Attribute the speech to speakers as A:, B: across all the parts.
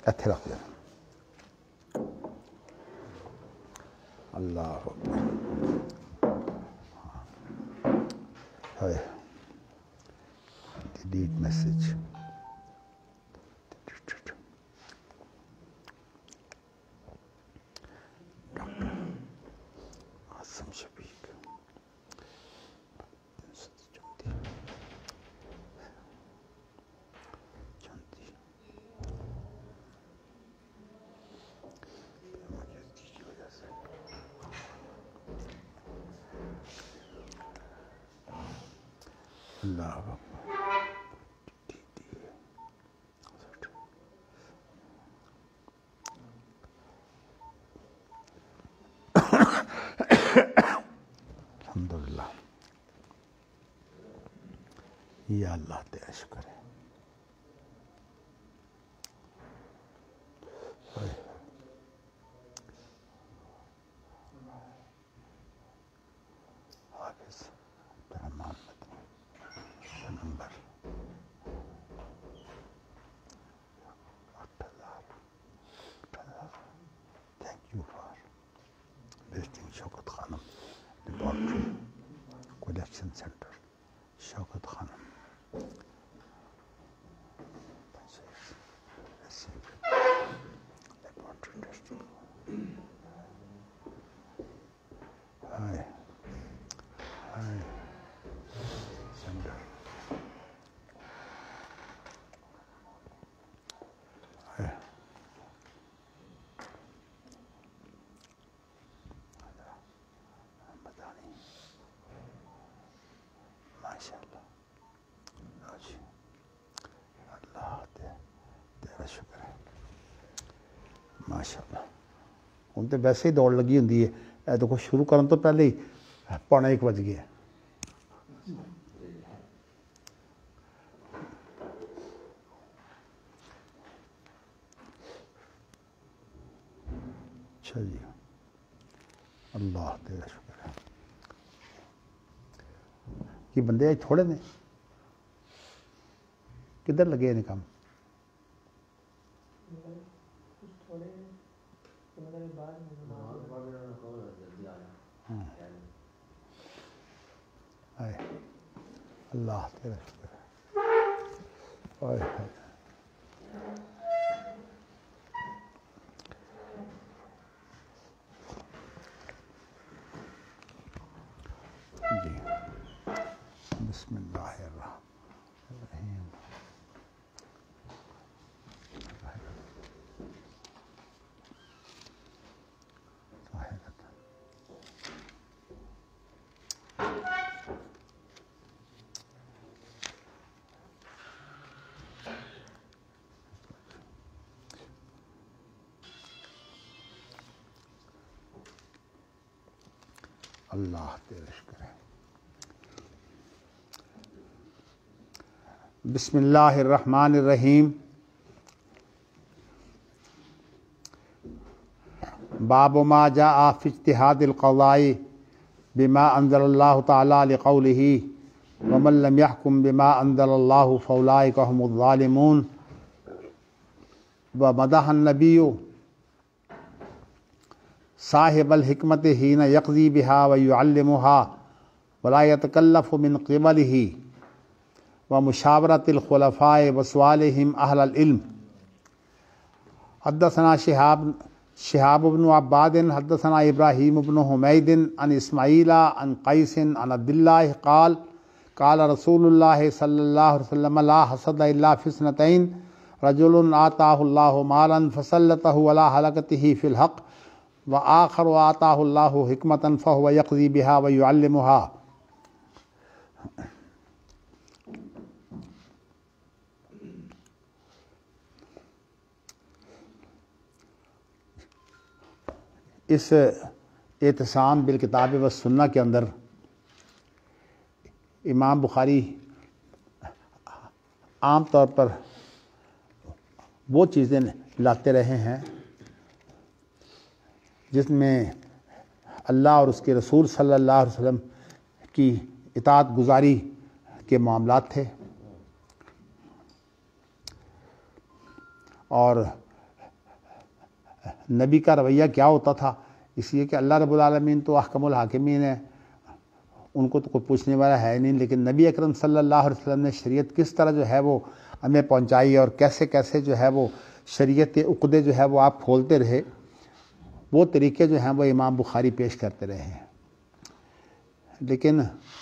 A: ایتھے رکھ دینا. اللہ ہے ڈیلیٹ میسج. اللہ الحمدللہ. یا اللہ تیرا شکر ہے. Hafiz Rehman number 8000. Thank you for visiting Shaukat Khanum laboratory collection centre. Shaukat Khanum laboratory testing. ہائے ہائے سینٹر. ماشاء اللہ. اللہ تیرا شکر ہے. ماشاء اللہ. ہوں تو ویسے ہی دوڑ لگی ہوں. یہ دیکھو شروع کرنے تو پہلے ہی 1:15 بج گیا. اچھا جی. اللہ تیرا شکر ہے. یہ بندے آج تھوڑے نے کدھر لگے ہیں کام. اللہ تیرا شکر ہے. جی بسم اللہ الرحمن الرحیم. اللہ تیرا شکر ہے. بسم اللہ الرحمن الرحیم. باب ما جاء فی اجتہاد القضاء بما انزل اللہ تعالی لقولہ ومن لم يحكم بما انزل اللہ فاولئک هم الظالمون. ومدح النبی صاحب الحکمت حین یقضی بہا ویعلمہا ولا یتکلف من قبلہ ومشاورت الخلفاء وسؤالہم اہل العلم. حدثنا شہاب بن عباد حدثنا ابراہیم بن حمید عن اسماعیل عن قیس عن عبد اللہ قال قال رسول اللہ صلی اللہ علیہ وسلم لا حسد الا فی اثنتین رجل آتاہ اللہ مالا فسلطہ علی حلقتہ فی الحق وآخر آتاہ اللہ حکمتا فہو یقضی بہا ویعلمہا. اس اعتصام بالکتاب والسنہ کے اندر امام بخاری عام طور پر وہ چیزیں لاتے رہے ہیں جس میں اللہ اور اس کے رسول صلی اللہ علیہ وسلم کی اطاعت گزاری کے معاملات تھے، اور نبی کا رویہ کیا ہوتا تھا، اس لیے کہ اللہ رب العالمین تو احکم الحاکمین ہے، ان کو تو کوئی پوچھنے والا ہے نہیں، لیکن نبی اکرم صلی اللہ علیہ وسلم نے شریعت کس طرح جو ہے وہ ہمیں پہنچائی اور کیسے کیسے جو ہے وہ شریعت کے عقدے جو ہے وہ آپ کھولتے رہے، وہ طریقے جو ہیں وہ امام بخاری پیش کرتے رہے ہیں۔ لیکن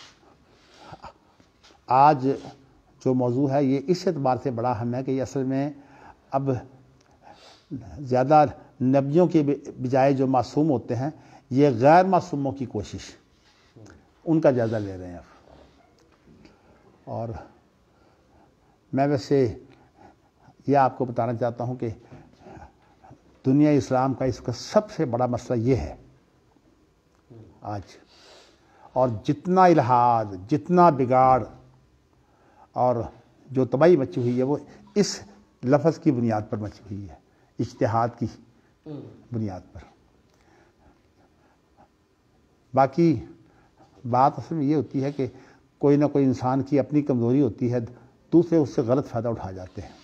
A: آج جو موضوع ہے یہ اس اعتبار سے بڑا اہم ہے کہ یہ اصل میں اب زیادہ نبیوں کے بجائے جو معصوم ہوتے ہیں یہ غیر معصوموں کی کوشش، ان کا جائزہ لے رہے ہیں اب۔ اور میں ویسے یہ آپ کو بتانا چاہتا ہوں کہ دنیا اسلام کا اس کا سب سے بڑا مسئلہ یہ ہے آج، اور جتنا الحاد، جتنا بگاڑ اور جو تباہی مچی ہوئی ہے وہ اس لفظ کی بنیاد پر مچی ہوئی ہے، اجتہاد کی بنیاد پر۔ باقی بات اصل میں یہ ہوتی ہے کہ کوئی نہ کوئی انسان کی اپنی کمزوری ہوتی ہے، دوسرے اس سے غلط فائدہ اٹھا جاتے ہیں۔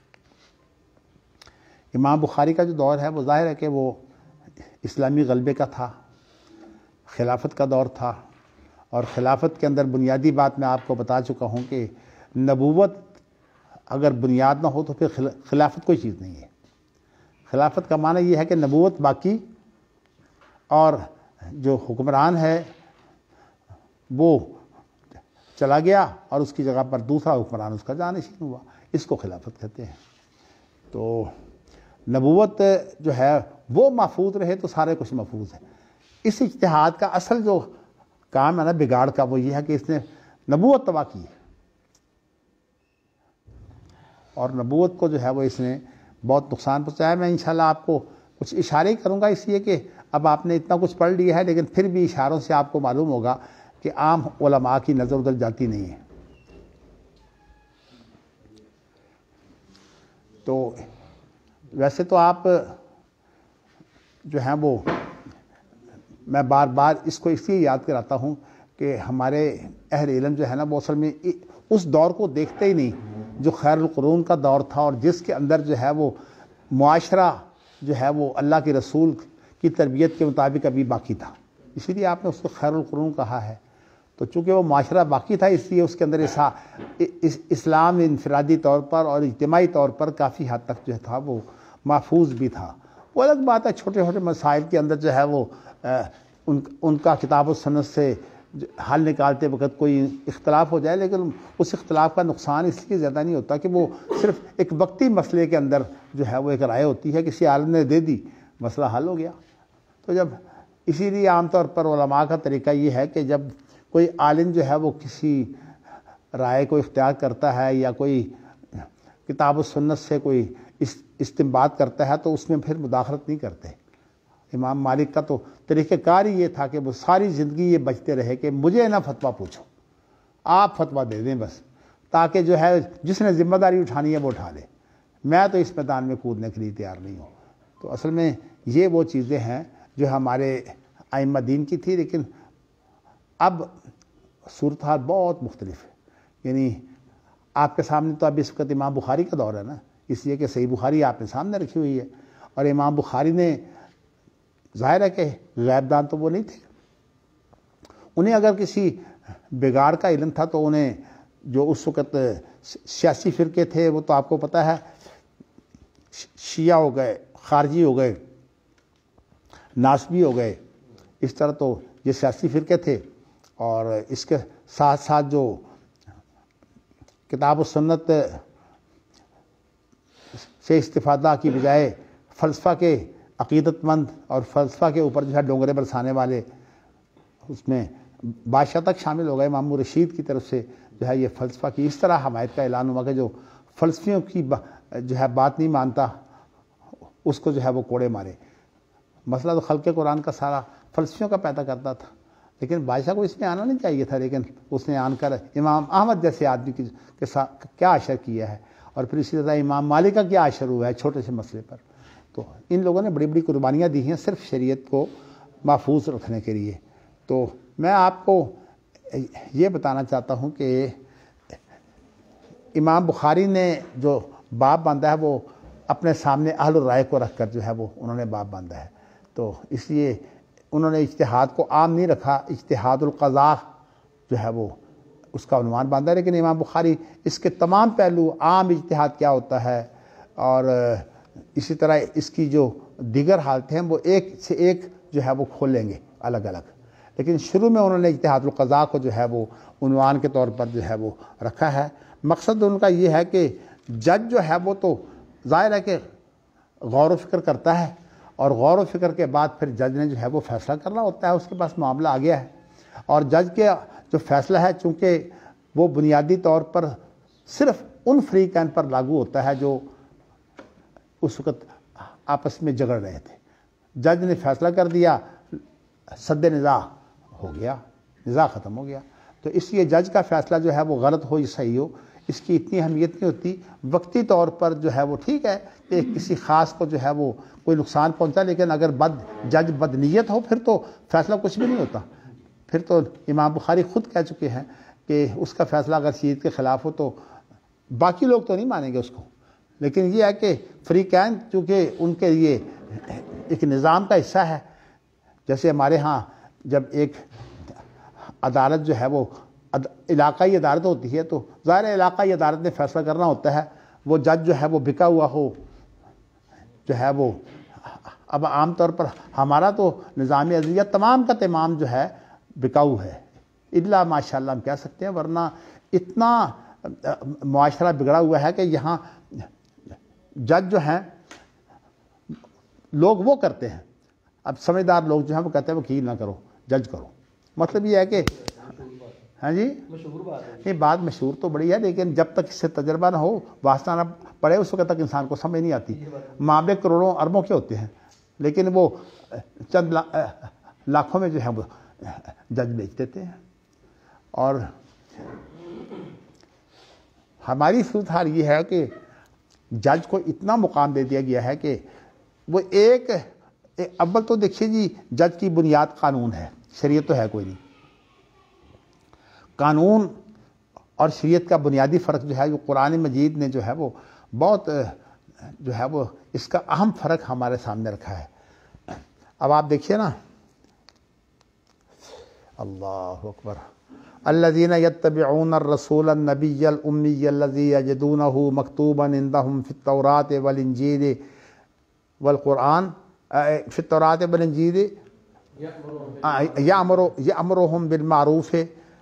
A: امام بخاری کا جو دور ہے وہ ظاہر ہے کہ وہ اسلامی غلبے کا تھا، خلافت کا دور تھا، اور خلافت کے اندر بنیادی بات میں آپ کو بتا چکا ہوں کہ نبوت اگر بنیاد نہ ہو تو پھر خلافت کوئی چیز نہیں ہے۔ خلافت کا معنی یہ ہے کہ نبوت باقی اور جو حکمران ہے وہ چلا گیا اور اس کی جگہ پر دوسرا حکمران اس کا جانشین ہوا، اس کو خلافت کہتے ہیں۔ تو نبوت جو ہے وہ محفوظ رہے تو سارے کچھ محفوظ ہے۔ اس اجتہاد کا اصل جو کام ہے نا بگاڑ کا، وہ یہ ہے کہ اس نے نبوت تباہ کی ہے، اور نبوت کو جو ہے وہ اس نے بہت نقصان پہنچایا۔ میں انشاءاللہ آپ کو کچھ اشارے کروں گا، اس لیے کہ اب آپ نے اتنا کچھ پڑھ لیا ہے، لیکن پھر بھی اشاروں سے آپ کو معلوم ہوگا کہ عام علماء کی نظر ادھر جاتی نہیں ہے۔ تو ویسے تو آپ جو ہیں وہ میں بار بار اس کو اس لیے یاد کراتا ہوں کہ ہمارے اہل علم جو ہے نا وہ اصل میں اس دور کو دیکھتے ہی نہیں جو خیر القرون کا دور تھا، اور جس کے اندر جو ہے وہ معاشرہ جو ہے وہ اللہ کے رسول کی تربیت کے مطابق ابھی باقی تھا، اسی لیے آپ نے اس کو خیر القرون کہا ہے۔ تو چونکہ وہ معاشرہ باقی تھا اس لیے اس کے اندر اسلام انفرادی طور پر اور اجتماعی طور پر کافی حد تک جو تھا وہ محفوظ بھی تھا۔ وہ الگ بات ہے چھوٹے چھوٹے مسائل کے اندر جو ہے وہ ان کا کتاب و سنت سے حل نکالتے وقت کوئی اختلاف ہو جائے، لیکن اس اختلاف کا نقصان اس لیے زیادہ نہیں ہوتا کہ وہ صرف ایک وقتی مسئلے کے اندر جو ہے وہ ایک رائے ہوتی ہے، کسی عالم نے دے دی، مسئلہ حل ہو گیا۔ تو جب اسی لیے عام طور پر علماء کا طریقہ یہ ہے کہ جب کوئی عالم جو ہے وہ کسی رائے کو اختیار کرتا ہے یا کوئی کتاب و سنت سے کوئی استنباط کرتا ہے تو اس میں پھر مداخلت نہیں کرتے۔ امام مالک کا تو طریقہ کار ہی یہ تھا کہ وہ ساری زندگی یہ بچتے رہے کہ مجھے نہ فتویٰ پوچھو، آپ فتویٰ دے دیں بس، تاکہ جو ہے جس نے ذمہ داری اٹھانی ہے وہ اٹھا لے، میں تو اس میدان میں کودنے کے لیے تیار نہیں ہوں۔ تو اصل میں یہ وہ چیزیں ہیں جو ہمارے ائمہ دین کی تھی، لیکن اب صورتحال بہت مختلف ہے۔ یعنی آپ کے سامنے تو اب اس وقت امام بخاری کا دور ہے نا، اس لیے کہ صحیح بخاری آپ نے سامنے رکھی ہوئی ہے، اور امام بخاری نے ظاہر ہے کہ غیب دان تو وہ نہیں تھے، انہیں اگر کسی بگاڑ کا علم تھا تو انہیں جو اس وقت سیاسی فرقے تھے وہ تو آپ کو پتہ ہے شیعہ ہو گئے، خارجی ہو گئے، ناصبی ہو گئے، اس طرح تو یہ سیاسی فرقے تھے، اور اس کے ساتھ ساتھ جو کتاب و سنت سے استفادہ کی بجائے فلسفہ کے عقیدت مند اور فلسفہ کے اوپر جو ہے ڈونگرے برسانے والے، اس میں بادشاہ تک شامل ہو گئے۔ امام رشید کی طرف سے جو ہے یہ فلسفہ کی اس طرح حمایت کا اعلان ہوا کہ جو فلسفیوں کی جو ہے بات نہیں مانتا اس کو جو ہے وہ کوڑے مارے۔ مسئلہ تو خلق قرآن کا سارا فلسفیوں کا پیدا کرتا تھا، لیکن بادشاہ کو اس میں آنا نہیں چاہیے تھا، لیکن اس نے آن کر امام احمد جیسے آدمی کے ساتھ کیا اشر کیا ہے، اور پھر اسی طرح امام مالک کا کیا اشر ہوا ہے چھوٹے سے مسئلے پر۔ تو ان لوگوں نے بڑی بڑی قربانیاں دی ہیں صرف شریعت کو محفوظ رکھنے کے لیے۔ تو میں آپ کو یہ بتانا چاہتا ہوں کہ امام بخاری نے جو باب باندھا ہے وہ اپنے سامنے اہل الرائے کو رکھ کر جو ہے وہ انہوں نے باب باندھا ہے. تو اس لیے انہوں نے اجتہاد کو عام نہیں رکھا، اجتہاد القضاء جو ہے وہ اس کا عنوان باندھا. لیکن امام بخاری اس کے تمام پہلو، عام اجتہاد کیا ہوتا ہے اور اسی طرح اس کی جو دیگر حالتیں ہیں وہ ایک سے ایک جو ہے وہ کھولیں گے الگ الگ. لیکن شروع میں انہوں نے اجتہاد القضاء کو جو ہے وہ عنوان کے طور پر جو ہے وہ رکھا ہے. مقصد ان کا یہ ہے کہ جج جو ہے وہ تو ظاہر ہے کہ غور و فکر کرتا ہے، اور غور و فکر کے بعد پھر جج نے جو ہے وہ فیصلہ کرنا ہوتا ہے. اس کے پاس معاملہ آ گیا ہے، اور جج کے جو فیصلہ ہے چونکہ وہ بنیادی طور پر صرف ان فریقین پر لاگو ہوتا ہے جو اس وقت آپس میں جھگڑ رہے تھے. جج نے فیصلہ کر دیا، سد نزاع ہو گیا، نزاع ختم ہو گیا. تو اس لیے جج کا فیصلہ جو ہے وہ غلط ہو یا صحیح ہو، اس کی اتنی اہمیت نہیں ہوتی. وقتی طور پر جو ہے وہ ٹھیک ہے کہ کسی خاص کو جو ہے وہ کوئی نقصان پہنچا، لیکن اگر جج بد نیت ہو پھر تو فیصلہ کچھ بھی نہیں ہوتا. پھر تو امام بخاری خود کہہ چکے ہیں کہ اس کا فیصلہ اگر شریعت کے خلاف ہو تو باقی لوگ تو نہیں مانیں گے اس کو. لیکن یہ ہے کہ فریقین چونکہ ان کے لیے ایک نظام کا حصہ ہے. جیسے ہمارے ہاں جب ایک عدالت جو ہے وہ علاقائی عدالت ہوتی ہے تو ظاہر علاقائی عدالت نے فیصلہ کرنا ہوتا ہے. وہ جج جو ہے وہ بکا ہوا ہو جو ہے وہ، اب عام طور پر ہمارا تو نظام عدلیہ تمام کا تمام جو ہے بکاؤ ہے، الا ماشاء اللہ ہم کہہ سکتے ہیں، ورنہ اتنا معاشرہ بگڑا ہوا ہے کہ یہاں جج جو ہیں لوگ وہ کرتے ہیں. اب سمجھدار لوگ جو ہیں وہ کہتے ہیں وکیل نہ کرو، جج کرو. مطلب یہ ہے کہ ہاں جی
B: مشہور بات ہے.
A: یہ بات مشہور تو بڑی ہے، لیکن جب تک اس سے تجربہ نہ ہو، واسطہ نہ پڑے، اس وقت تک انسان کو سمجھ نہیں آتی. معاملے کروڑوں اربوں کے ہوتے ہیں، لیکن وہ چند لاکھوں میں جو ہے وہ جج بیچ دیتے ہیں. اور ہماری صورتحال یہ ہے کہ جج کو اتنا مقام دے دیا گیا ہے کہ وہ اول تو دیکھیے جی، جج کی بنیاد قانون ہے، شریعت تو ہے کوئی نہیں. قانون اور شریعت کا بنیادی فرق جو ہے جو قرآن مجید نے جو ہے وہ بہت جو ہے وہ اس کا اہم فرق ہمارے سامنے رکھا ہے. اب آپ دیکھیے نا، اللہ اکبر، الذین یتبعون الرسول النبی الامی الذی یجدونہ مکتوبا عندہم فی التوراۃ والانجیل والقرآن، فی التوراۃ والانجیل یأمرہم بالمعروف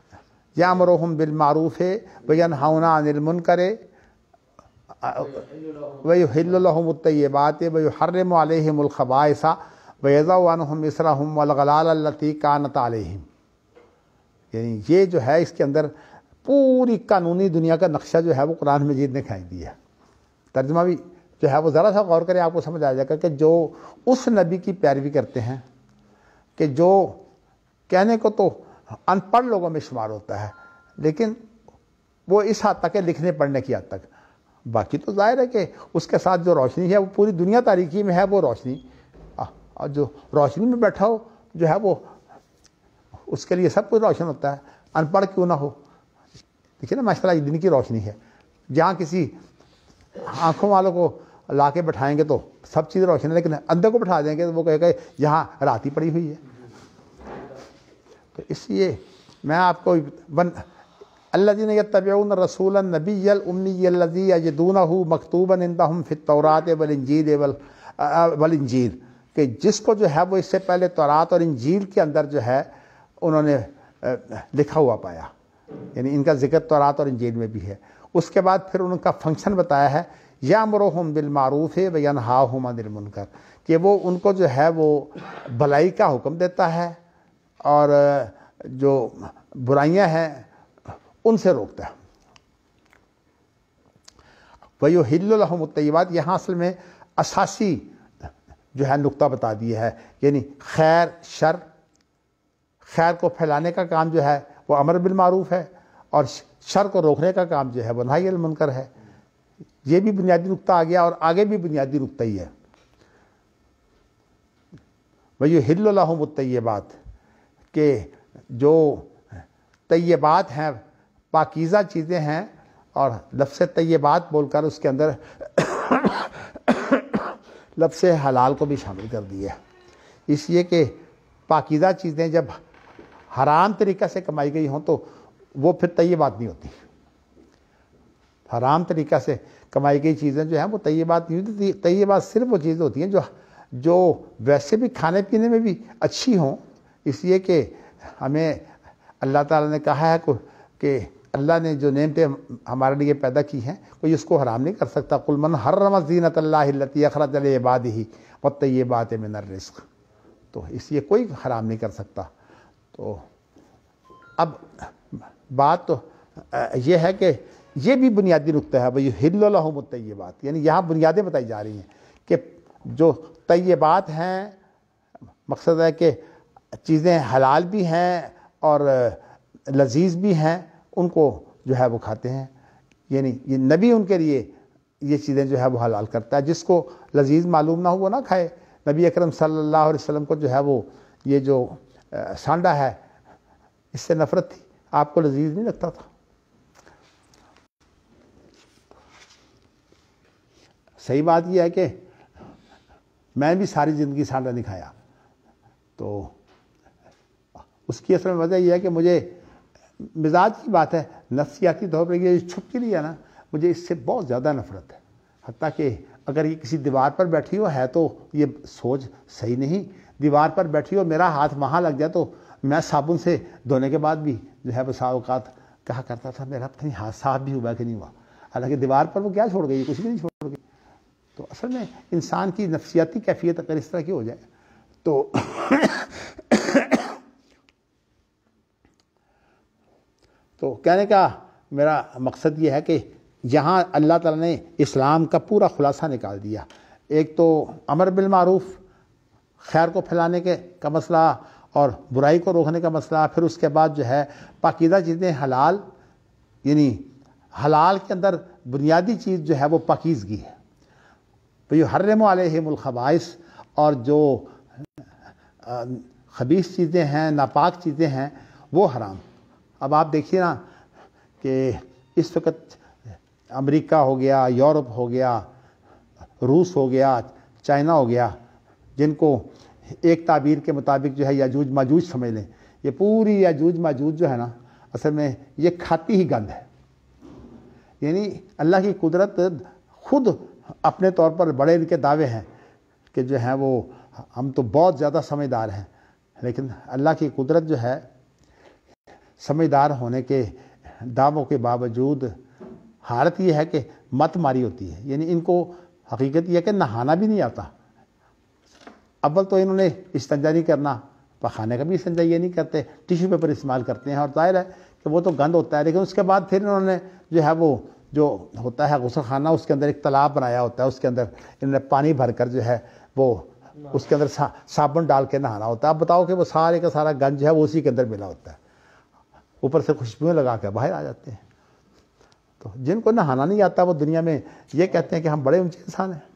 A: وینہون عن المنکر ویحل لہم الطیبات ویحرم علیہم الخبائث ویضع عنہم اصرہم والغلال التی کانت علیہم. یعنی یہ جو ہے اس کے اندر پوری قانونی دنیا کا نقشہ جو ہے وہ قرآن مجید نے کھینچ دیا. ترجمہ بھی جو ہے وہ ذرا سا غور کریں، آپ کو سمجھ آ جائے گا کہ جو اس نبی کی پیروی کرتے ہیں کہ جو کہنے کو تو ان پڑھ لوگوں میں شمار ہوتا ہے، لیکن وہ اس حد تک ہے لکھنے پڑھنے کی حد تک. باقی تو ظاہر ہے کہ اس کے ساتھ جو روشنی ہے وہ پوری دنیا تاریکی میں ہے، وہ روشنی، اور جو روشنی میں بیٹھا ہو جو ہے وہ اس کے لیے سب کچھ روشن ہوتا ہے، ان پڑھ کیوں نہ ہو. دیکھیے نا ماشاء اللہ، یہ دن کی روشنی ہے. جہاں کسی آنکھوں والوں کو لا کے بٹھائیں گے تو سب چیز روشن ہے، لیکن اندھے کو بٹھا دیں گے تو وہ کہے گا یہاں رات ہی پڑی ہوئی ہے. تو اس لیے میں آپ کو الذین یتبعون الرسول النبی الامی الذی یجدونہ مکتوبا عندہم فی التوراۃ والانجیل، کہ جس کو جو ہے وہ اس سے پہلے تورات اور انجیل کے اندر جو ہے انہوں نے لکھا ہوا پایا. یعنی ان کا ذکر تورات اور انجیل میں بھی ہے. اس کے بعد پھر ان کا فنکشن بتایا ہے، یامرہم بالمعروف وینہاہم عن المنکر، کہ وہ ان کو جو ہے وہ بھلائی کا حکم دیتا ہے اور جو برائیاں ہیں ان سے روکتا ہے. وَيُحِلُّ لَهُمُ الطَّيِّبَاتِ، یہاں اصل میں اساسی جو ہے نقطہ بتا دیا ہے. یعنی خیر کو پھیلانے کا کام جو ہے وہ امر بالمعروف ہے، اور شر کو روکنے کا کام جو ہے وہ نہی عن المنکر ہے. یہ بھی بنیادی نقطہ آ گیا، اور آگے بھی بنیادی نقطہ ہی ہے. وَيُحِلُّ لَهُمُ الطَّيِّبَاتِ، کہ جو طیبات ہیں، پاکیزہ چیزیں ہیں، اور لفظ طیبات بول کر اس کے اندر لفظ حلال کو بھی شامل کر دیا، اس لیے کہ پاکیزہ چیزیں جب حرام طریقہ سے کمائی گئی ہوں تو وہ پھر طیبات نہیں ہوتی۔ حرام طریقہ سے کمائی گئی چیزیں جو ہیں وہ طیبات نہیں ہوتی۔ طیبات صرف وہ چیزیں ہوتی ہیں جو ویسے بھی کھانے پینے میں بھی اچھی ہوں، اس لیے کہ ہمیں اللہ تعالیٰ نے کہا ہے کہ اللہ نے جو نعمتیں ہمارے لیے پیدا کی ہیں کوئی اس کو حرام نہیں کر سکتا۔ قل من حرم زینۃ اللہ التی اخرج لعبادہ والطیبات من الرزق، تو اس لیے کوئی حرام نہیں کر سکتا۔ تو اب بات تو یہ ہے کہ یہ بھی بنیادی نقطہ ہے، وَيُحِلُّ لَهُمُ الطَّيِّبَاتِ، یعنی یہاں بنیادیں بتائی جا رہی ہیں کہ جو طیبات ہیں، مقصد ہے کہ چیزیں حلال بھی ہیں اور لذیذ بھی ہیں، ان کو جو ہے وہ کھاتے ہیں، یعنی یہ نبی ان کے لیے یہ چیزیں جو ہے وہ حلال کرتا ہے۔ جس کو لذیذ معلوم نہ ہو وہ نہ کھائے۔ نبی اکرم صلی اللہ علیہ وسلم کو جو ہے وہ یہ جو سانڈا ہے اس سے نفرت تھی، آپ کو لذیذ نہیں لگتا تھا۔ صحیح بات یہ ہے کہ میں بھی ساری زندگی سانڈا نہیں کھایا، تو اس کی اصل میں وجہ یہ ہے کہ مجھے مزاج کی بات ہے، نفسیاتی طور پر یہ چھپ کے لیے ہے نا، مجھے اس سے بہت زیادہ نفرت ہے۔ حتیٰ کہ اگر یہ کسی دیوار پر بیٹھی ہو ہے تو یہ سوچ صحیح نہیں، دیوار پر بیٹھی ہو میرا ہاتھ وہاں لگ جائے تو میں صابن سے دھونے کے بعد بھی جو ہے بسا اوقات کہا کرتا تھا میرا پتہ نہیں ہاتھ صاف بھی ہوا کہ نہیں ہوا، حالانکہ دیوار پر وہ کیا چھوڑ گئی، کچھ بھی نہیں چھوڑ گئی۔ تو اصل میں انسان کی نفسیاتی کیفیت اگر اس طرح کی ہو جائے تو کہنے کا میرا مقصد یہ ہے کہ یہاں اللہ تعالیٰ نے اسلام کا پورا خلاصہ نکال دیا۔ ایک تو امر بالمعروف، خیر کو پھیلانے کا مسئلہ اور برائی کو روکنے کا مسئلہ، پھر اس کے بعد جو ہے پاکیزہ چیزیں حلال، یعنی حلال کے اندر بنیادی چیز جو ہے وہ پاکیزگی ہے۔ وَيُحَرِّمُ عَلَيْهِمُ الْخَبَائِثَ، اور جو خبیث چیزیں ہیں، ناپاک چیزیں ہیں وہ حرام۔ اب آپ دیکھیے نا کہ اس وقت امریکہ ہو گیا، یورپ ہو گیا، روس ہو گیا، چائنا ہو گیا، جن کو ایک تعبیر کے مطابق جو ہے یاجوج ماجوج سمجھ لیں، یہ پوری یاجوج ماجوج جو ہے نا اصل میں یہ کھاتی ہی گند ہے۔ یعنی اللہ کی قدرت خود اپنے طور پر بڑے ان کے دعوے ہیں کہ جو ہیں وہ ہم تو بہت زیادہ سمجھدار ہیں، لیکن اللہ کی قدرت جو ہے سمجھدار ہونے کے دعووں کے باوجود حالت یہ ہے کہ مت ماری ہوتی ہے۔ یعنی ان کو حقیقت یہ ہے کہ نہانا بھی نہیں آتا۔ اول تو انہوں نے استنجا نہیں کرنا، پخانے کا بھی استنجا یہ نہیں کرتے، ٹیشو پیپر استعمال کرتے ہیں، اور ظاہر ہے کہ وہ تو گند ہوتا ہے، لیکن اس کے بعد پھر انہوں نے جو ہے وہ جو ہوتا ہے غسل خانہ، اس کے اندر ایک تالاب بنایا ہوتا ہے، اس کے اندر انہوں نے پانی بھر کر جو ہے وہ اس کے اندر صابن ڈال کے نہانا ہوتا ہے۔ اب بتاؤ کہ وہ سارے کا سارا گند جو ہے وہ اسی کے اندر ملا ہوتا ہے، اوپر سے خوشبوئیں لگا کے باہر آ جاتے ہیں۔ تو جن کو نہانا نہیں آتا وہ دنیا میں یہ کہتے ہیں کہ ہم بڑے اونچے انسان ہیں۔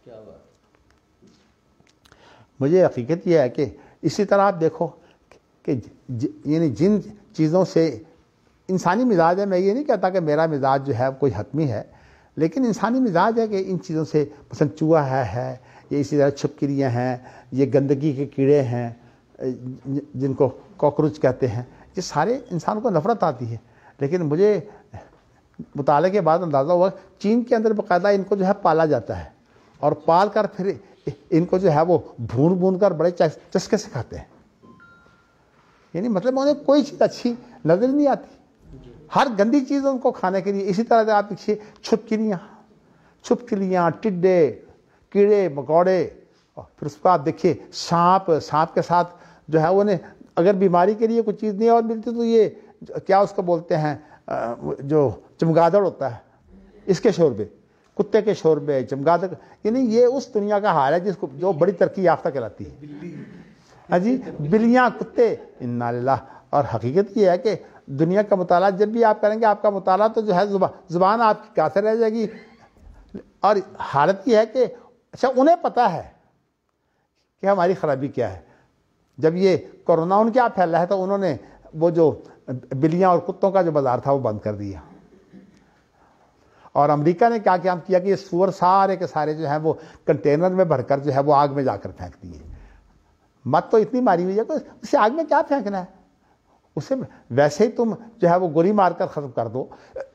A: مجھے حقیقت یہ ہے کہ اسی طرح آپ دیکھو کہ یعنی جن چیزوں سے انسانی مزاج ہے، میں یہ نہیں کہتا کہ میرا مزاج جو ہے کوئی حتمی ہے، لیکن انسانی مزاج ہے کہ ان چیزوں سے مثلا چوہا ہے، یہ اسی طرح چھپکلیاں ہیں، یہ گندگی کے کیڑے ہیں جن کو کاکروچ کہتے ہیں، یہ سارے انسان کو نفرت آتی ہے۔ لیکن مجھے مطالعے کے بعد اندازہ ہوا چین کے اندر باقاعدہ ان کو جو ہے پالا جاتا ہے، اور پال کر پھر ان کو جو ہے وہ بھون کر بڑے چسکے سے کھاتے ہیں۔ یعنی مطلب انہیں کوئی چیز اچھی نظر نہیں آتی، ہر گندی چیز ان کو کھانے کے لیے۔ اسی طرح سے آپ دیکھیے چھپکلیاں، ٹڈے، کیڑے مکوڑے، اور پھر اس کو آپ دیکھیے سانپ کے ساتھ جو ہے انہیں اگر بیماری کے لیے کوئی چیز نہیں اور ملتی تو یہ کیا اس کو بولتے ہیں جو چمگادڑ ہوتا ہے، اس کے شوربے، کتے کے شوربے، چمگادڑ، یعنی یہ اس دنیا کا حال ہے جس کو جو بڑی ترقی یافتہ کہلاتی ہے۔ ہاں جی، بلیاں، کتے، انا للہ۔ اور حقیقت یہ ہے کہ دنیا کا مطالعہ جب بھی آپ کریں گے، آپ کا مطالعہ تو جو ہے زبان آپ کی کاسر رہ جائے گی۔ اور حالت یہ ہے کہ اچھا انہیں پتہ ہے کہ ہماری خرابی کیا ہے۔ جب یہ کورونا ان کے آپ پھیلا ہے تو انہوں نے وہ جو بلیاں اور کتوں کا جو بازار تھا وہ بند کر دیا۔ اور امریکہ نے کیا کام کیا کہ یہ سور سارے کے سارے جو ہیں وہ کنٹینر میں بھر کر جو ہے وہ آگ میں جا کر پھینک دیے. مت تو اتنی ماری ہوئی ہے کہ اسے آگ میں کیا پھینکنا ہے, اسے ویسے ہی تم جو ہے وہ گولی مار کر ختم کر دو.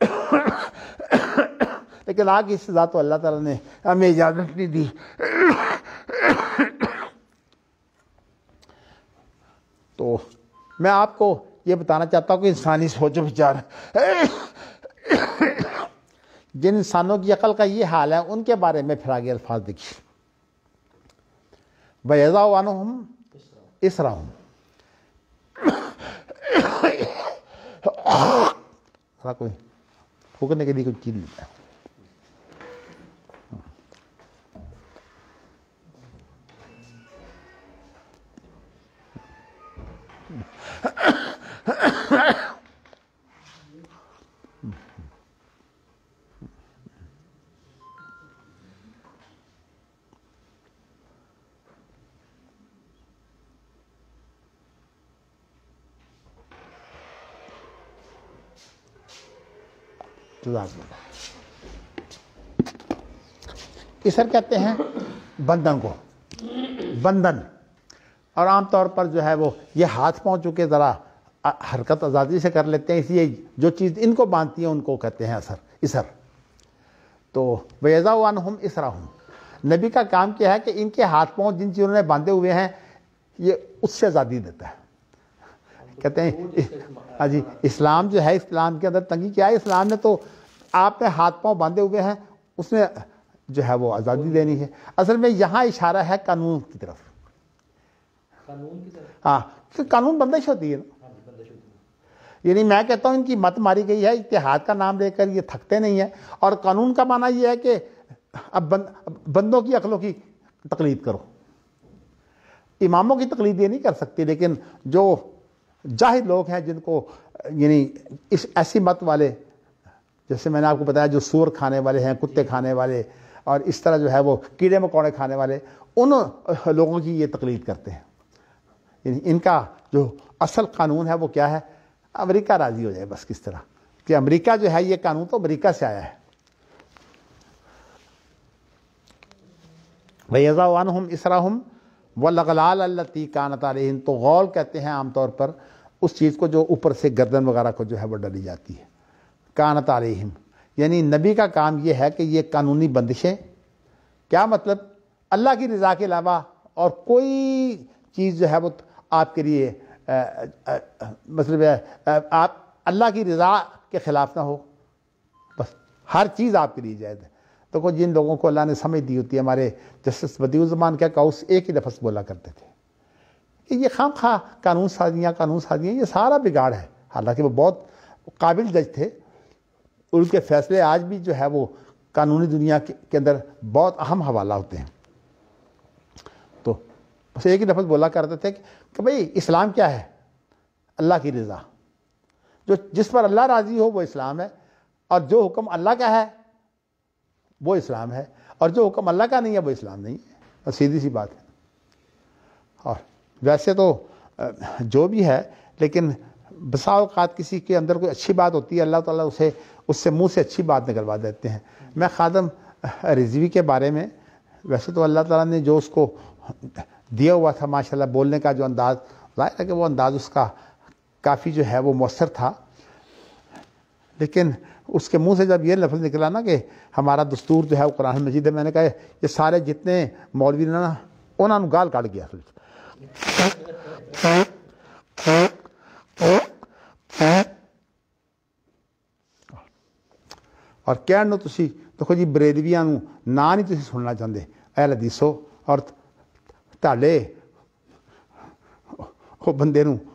A: لیکن آگ کی سزا تو اللہ تعالیٰ نے ہمیں اجازت نہیں دی. تو میں آپ کو یہ بتانا چاہتا ہوں کہ انسانی سوچ و وچار جن انسانوں کی عقل کا یہ حال ہے ان کے بارے میں پھر آگے الفاظ دیکھیے. وَيَضَعُ عَنْهُمْ إِصْرَهُمْ. کوئی پھونکنے کے لیے کوئی چیز نہیں ہے. اسر کہتے ہیں بندھن کو, بندھن. اور عام طور پر جو ہے وہ یہ ہاتھ پاؤں چکے ذرا حرکت آزادی سے کر لیتے ہیں, اس لیے جو چیز ان کو باندھتی ہے ان کو کہتے ہیں اسر. تو وَيَضَعُ عَنْهُمْ إِصْرَهُمْ. نبی کا کام کیا ہے کہ ان کے ہاتھ پاؤں جن چیزوں نے باندھے ہوئے ہیں یہ اس سے آزادی دیتا ہے. کہتے ہیں جی اسلام جو ہے, اسلام کے اندر تنگی کیا ہے, اسلام نے تو آپ نے ہاتھ پاؤں باندھے ہوئے ہیں, اس نے جو ہے وہ آزادی دینی ہے. اصل میں یہاں اشارہ ہے قانون کی طرف. ہاں قانون بندش ہوتی ہے نا, یعنی میں کہتا ہوں ان کی مت ماری گئی ہے, اتحاد کا نام لے کر یہ تھکتے نہیں ہیں. اور قانون کا معنی یہ ہے کہ اب بندوں کی عقلوں کی تقلید کرو. اماموں کی تقلید یہ نہیں کر سکتی, لیکن جو جاہل لوگ ہیں جن کو یعنی اس ایسی مت والے, جیسے میں نے آپ کو بتایا جو سور کھانے والے ہیں, کتے کھانے والے, اور اس طرح جو ہے وہ کیڑے مکوڑے کھانے والے, ان لوگوں کی یہ تقلید کرتے ہیں. یعنی ان کا جو اصل قانون ہے وہ کیا ہے, امریکہ راضی ہو جائے بس. کس طرح کہ امریکہ جو ہے یہ قانون تو امریکہ سے آیا ہے. وَيَضَعُ عَنْهُمْ إِصْرَهُمْ وَالْأَغْلَالَ الَّتِي كَانَتْ عَلَيْهِمْ. تو غول کہتے ہیں عام طور پر اس چیز کو جو اوپر سے گردن وغیرہ کو جو ہے وہ ڈلی جاتی ہے. کانت علیہم, یعنی نبی کا کام یہ ہے کہ یہ قانونی بندشیں, کیا مطلب, اللہ کی رضا کے علاوہ اور کوئی چیز جو ہے وہ آپ کے لیے مطلب آپ اللہ کی رضا کے خلاف نہ ہو, بس ہر چیز آپ کے لیے جائز ہے. تو جن لوگوں کو اللہ نے سمجھ دی ہوتی ہے, ہمارے جسٹس بدیع الزمان کیا قوس ایک ہی لفظ بولا کرتے تھے کہ یہ خام خواہ قانون سازیاں یہ سارا بگاڑ ہے. حالانکہ وہ بہت قابل جج تھے, ان کے فیصلے آج بھی جو ہے وہ قانونی دنیا کے اندر بہت اہم حوالہ ہوتے ہیں. تو بس ایک ہی لفظ بولا کرتے تھے کہ بھئی اسلام کیا ہے, اللہ کی رضا. جس پر اللہ راضی ہو وہ اسلام ہے, اور جو حکم اللہ کا ہے وہ اسلام ہے, اور جو حکم اللہ کا نہیں ہے وہ اسلام نہیں ہے. بس سیدھی سی بات ہے. اور ویسے تو جو بھی ہے, لیکن بسا اوقات کسی کے اندر کوئی اچھی بات ہوتی ہے, اللہ تعالیٰ اس سے منہ سے اچھی بات نکلوا دیتے ہیں. میں خادم رضوی کے بارے میں, ویسے تو اللہ تعالیٰ نے جو اس کو دیا ہوا تھا ماشاءاللہ بولنے کا جو انداز, ظاہر ہے کہ وہ انداز اس کا کافی جو ہے وہ مؤثر تھا, لیکن اس کے منہ سے جب یہ لفظ نکلا نا کہ ہمارا دستور جو ہے وہ قرآن مجید ہے, میں نے کہا یہ سارے جتنے مولوی نا انہوں نے گال کاٹ گیا. اور کہن نو تسی دیکھو جی بریلویاں نو نا نہیں تسی سننا چاہتے اہل حدیثو, اور تاڑے وہ بندے نو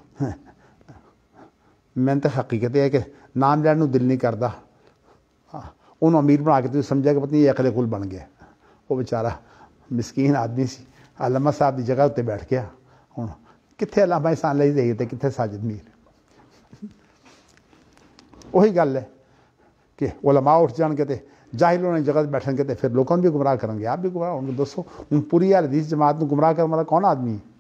A: میں تو حقیقت ہے کہ نام لینے دل نہیں کرتا. انہوں امیر بنا کے تھی سمجھا کہ پتہ نہیں یہ عقل کل بن گیا. وہ بیچارہ مسکین آدمی سی, علامہ صاحب کی جگہ اتنے بیٹھ گیا. ہوں کتنے علامہ احسان علیہ دے تے کتنے ساجد میر. وہی گل ہے کہ علماء اٹھ جان کے جاہلوں نے جگہ بیٹھن کے پھر لوگوں بھی گمراہ کریں گے, آپ بھی گمراہ ہوں گے. دوستو ان پوری حدیث جماعت کو گمراہ کرنے والا کون آدمی ہے؟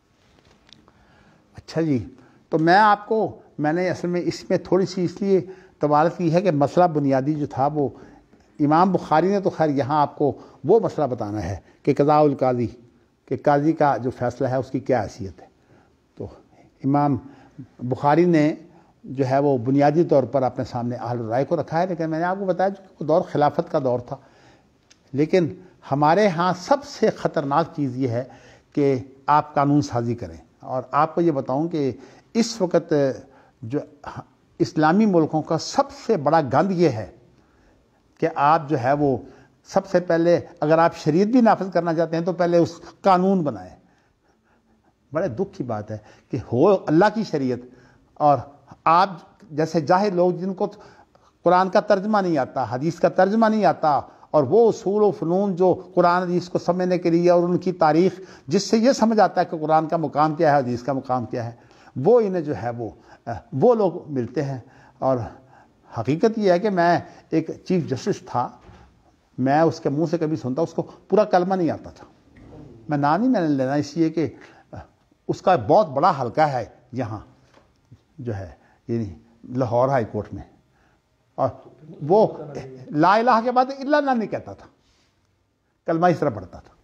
A: اچھا جی, تو میں نے اصل میں اس میں تھوڑی سی اس لیے تو عبارت یہ ہے کہ مسئلہ بنیادی جو تھا وہ امام بخاری نے تو خیر یہاں آپ کو وہ مسئلہ بتانا ہے کہ قضاء القاضی، کہ قاضی کا جو فیصلہ ہے اس کی کیا حیثیت ہے. تو امام بخاری نے جو ہے وہ بنیادی طور پر اپنے سامنے اہل الرائے کو رکھا ہے، لیکن میں نے آپ کو بتایا کہ دور خلافت کا دور تھا. لیکن ہمارے ہاں سب سے خطرناک چیز یہ ہے کہ آپ قانون سازی کریں. اور آپ کو یہ بتاؤں کہ اس وقت جو اسلامی ملکوں کا سب سے بڑا گند یہ ہے کہ آپ جو ہے وہ سب سے پہلے اگر آپ شریعت بھی نافذ کرنا چاہتے ہیں تو پہلے اس قانون بنائیں. بڑے دکھ کی بات ہے کہ ہو اللہ کی شریعت اور آپ جیسے جاہل لوگ جن کو قرآن کا ترجمہ نہیں آتا، حدیث کا ترجمہ نہیں آتا، اور وہ اصول و فنون جو قرآن حدیث کو سمجھنے کے لیے اور ان کی تاریخ جس سے یہ سمجھ آتا ہے کہ قرآن کا مقام کیا ہے، حدیث کا مقام کیا ہے، وہ انہیں جو ہے وہ لوگ ملتے ہیں. اور حقیقت یہ ہے کہ میں ایک چیف جسٹس تھا، میں اس کے منہ سے کبھی سنتا اس کو پورا کلمہ نہیں آتا تھا. میں نام نہیں میں نے لینا اس لیے کہ اس کا بہت بڑا حلقہ ہے یہاں جو ہے یعنی لاہور ہائی کورٹ میں، اور وہ لا الہ کے بعد الا اللہ نہیں کہتا تھا، کلمہ اس طرح پڑھتا تھا.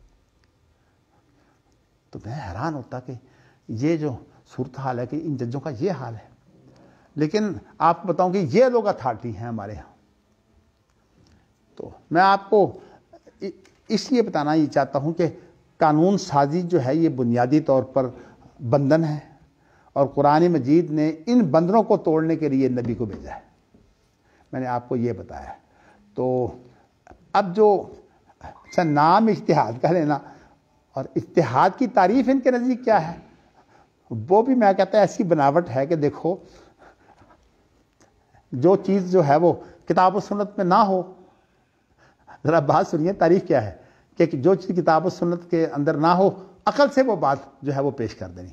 A: تو میں حیران ہوتا کہ یہ جو صورتحال ہے کہ ان ججوں کا یہ حال ہے. لیکن آپ کو بتاؤں کہ یہ لوگ اتھارٹی ہیں ہمارے ہاں. تو میں آپ کو اس لیے بتانا یہ چاہتا ہوں کہ قانون سازی جو ہے یہ بنیادی طور پر بندھن ہے، اور قرآن مجید نے ان بندھنوں کو توڑنے کے لیے نبی کو بھیجا ہے. میں نے آپ کو یہ بتایا. تو اب جو اچھا نام اجتہاد کا لینا اور اجتہاد کی تعریف ان کے نزدیک کیا ہے، وہ بھی میں کہتا ہے ایسی بناوٹ ہے کہ دیکھو جو چیز جو ہے وہ کتاب و سنت میں نہ ہو. ذرا بات سنیے تعریف کیا ہے کہ جو چیز کتاب و سنت کے اندر نہ ہو عقل سے وہ بات جو ہے وہ پیش کر دینی.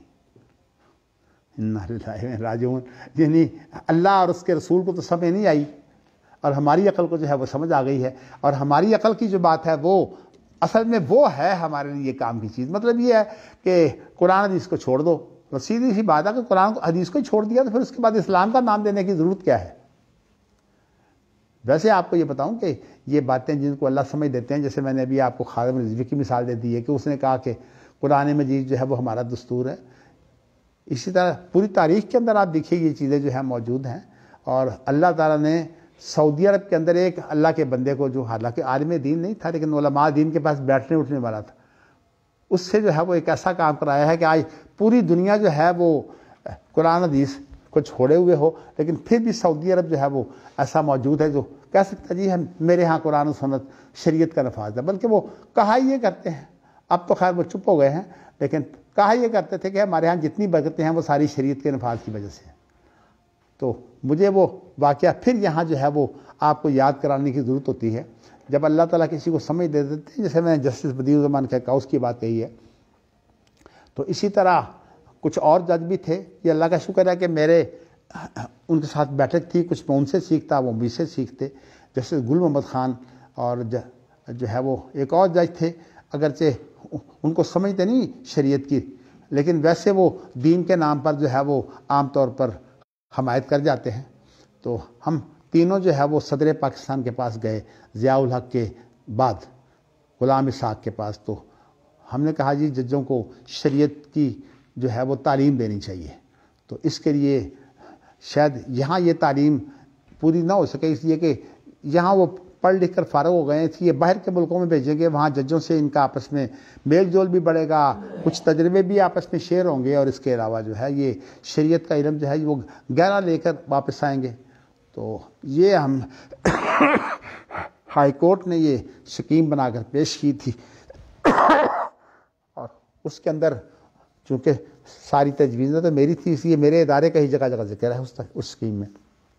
A: راجعون یعنی اللہ اور اس کے رسول کو تو سمجھ نہیں آئی اور ہماری عقل کو جو ہے وہ سمجھ آ گئی ہے، اور ہماری عقل کی جو بات ہے وہ اصل میں وہ ہے ہمارے لیے کام کی چیز. مطلب یہ ہے کہ قرآن حدیث کو چھوڑ دو. سیدھی سی بات ہے کہ قرآن حدیث کو ہی چھوڑ دیا تو پھر اس کے بعد اسلام کا نام دینے کی ضرورت کیا ہے. ویسے آپ کو یہ بتاؤں کہ یہ باتیں جن کو اللہ سمجھ دیتے ہیں، جیسے میں نے ابھی آپ کو خادم رضوی کی مثال دے دی ہے کہ اس نے کہا کہ قرآن مجید جو ہے وہ ہمارا دستور ہے. اسی طرح پوری تاریخ کے اندر آپ دیکھیے یہ چیزیں جو ہیں موجود ہیں. اور اللہ تعالیٰ نے سعودی عرب کے اندر ایک اللہ کے بندے کو جو حالانکہ عالم دین نہیں تھا لیکن علماء دین کے پاس بیٹھنے اٹھنے والا تھا، اس سے جو ہے وہ ایک ایسا کام کرایا ہے کہ آج پوری دنیا جو ہے وہ قرآن حدیث کو چھوڑے ہوئے ہو لیکن پھر بھی سعودی عرب جو ہے وہ ایسا موجود ہے جو کہہ سکتا جی ہم میرے ہاں قرآن و سنت شریعت کا نفاذ ہے. بلکہ وہ کہا یہ کرتے ہیں، اب تو خیر وہ چپ ہو گئے ہیں، لیکن کہا یہ کرتے تھے کہ ہمارے ہاں جتنی برکتیں ہیں وہ ساری شریعت کے نفاذ کی وجہ سے ہیں. تو مجھے وہ واقعہ پھر یہاں جو ہے وہ آپ کو یاد کرانے کی ضرورت ہوتی ہے. جب اللہ تعالیٰ کسی کو سمجھ دے دیتے ہیں، جیسے میں نے جسٹس بدیع الرحمان کاؤس کی بات کہی ہے، تو اسی طرح کچھ اور جج بھی تھے. یہ اللہ کا شکر ہے کہ میرے ان کے ساتھ بیٹھک تھی، کچھ میں ان سے سیکھتا وہ مجھ سے سیکھتے. جیسے گل محمد خان اور جو ہے وہ ایک اور جج تھے، اگرچہ ان کو سمجھتے نہیں شریعت کی لیکن ویسے وہ دین کے نام پر جو ہے وہ عام طور پر حمایت کر جاتے ہیں. تو ہم تینوں جو ہے وہ صدر پاکستان کے پاس گئے ضیاء الحق کے بعد غلام اسحاق کے پاس. تو ہم نے کہا جی ججوں کو شریعت کی جو ہے وہ تعلیم دینی چاہیے. تو اس کے لیے شاید یہاں یہ تعلیم پوری نہ ہو سکے اس لیے کہ یہاں وہ پڑھ لکھ کر فارغ ہو گئے تھے. یہ باہر کے ملکوں میں بھیجیں گے، وہاں ججوں سے ان کا آپس میں میل جول بھی بڑھے گا، کچھ تجربے بھی آپس میں شیئر ہوں گے، اور اس کے علاوہ جو ہے یہ شریعت کا علم جو ہے وہ گہرا لے کر واپس آئیں گے. تو یہ ہم ہائی کورٹ نے یہ سکیم بنا کر پیش کی تھی، اور اس کے اندر چونکہ ساری تجویزیں تو میری تھی اس لیے میرے ادارے کا ہی جگہ جگہ ذکر ہے اس سکیم میں.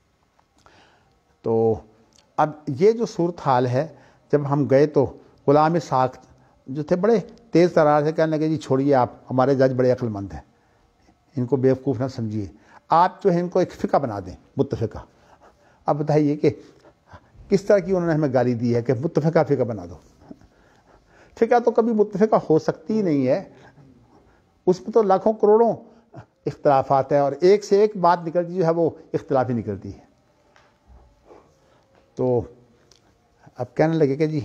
A: تو اب یہ جو صورتحال ہے، جب ہم گئے تو غلام اسحاق جو تھے بڑے تیز ترار سے کہنے لگے جی چھوڑیے، آپ ہمارے جج بڑے عقل مند ہیں، ان کو بیوقوف نہ سمجھیے، آپ جو ہے ان کو ایک فقہ بنا دیں متفقہ. اب بتائیے کہ کس طرح کی انہوں نے ہمیں گالی دی ہے کہ متفقہ فقہ بنا دو. فقہ تو کبھی متفقہ ہو سکتی ہی نہیں ہے، اس میں تو لاکھوں کروڑوں اختلافات ہیں اور ایک سے ایک بات نکلتی جو ہے وہ اختلافی نکلتی ہے. تو اب کہنے لگے کہ جی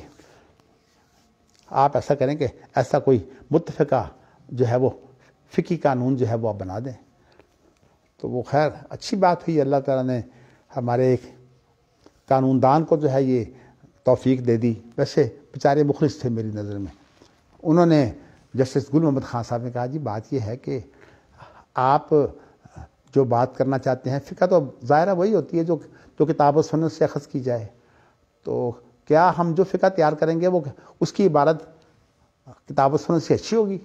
A: آپ ایسا کریں کہ ایسا کوئی متفقہ جو ہے وہ فقہی قانون جو ہے وہ آپ بنا دیں. تو وہ خیر اچھی بات ہوئی, اللہ تعالیٰ نے ہمارے ایک قانون دان کو جو ہے یہ توفیق دے دی. ویسے بیچارے مخلص تھے میری نظر میں. انہوں نے جسٹس گل محمد خان صاحب نے کہا جی بات یہ ہے کہ آپ جو بات کرنا چاہتے ہیں, فقہ تو ظاہرہ وہی ہوتی ہے جو کتاب و سنت سے اخذ کی جائے, تو کیا ہم جو فقہ تیار کریں گے وہ اس کی عبارت کتاب و سنت سے اچھی ہوگی؟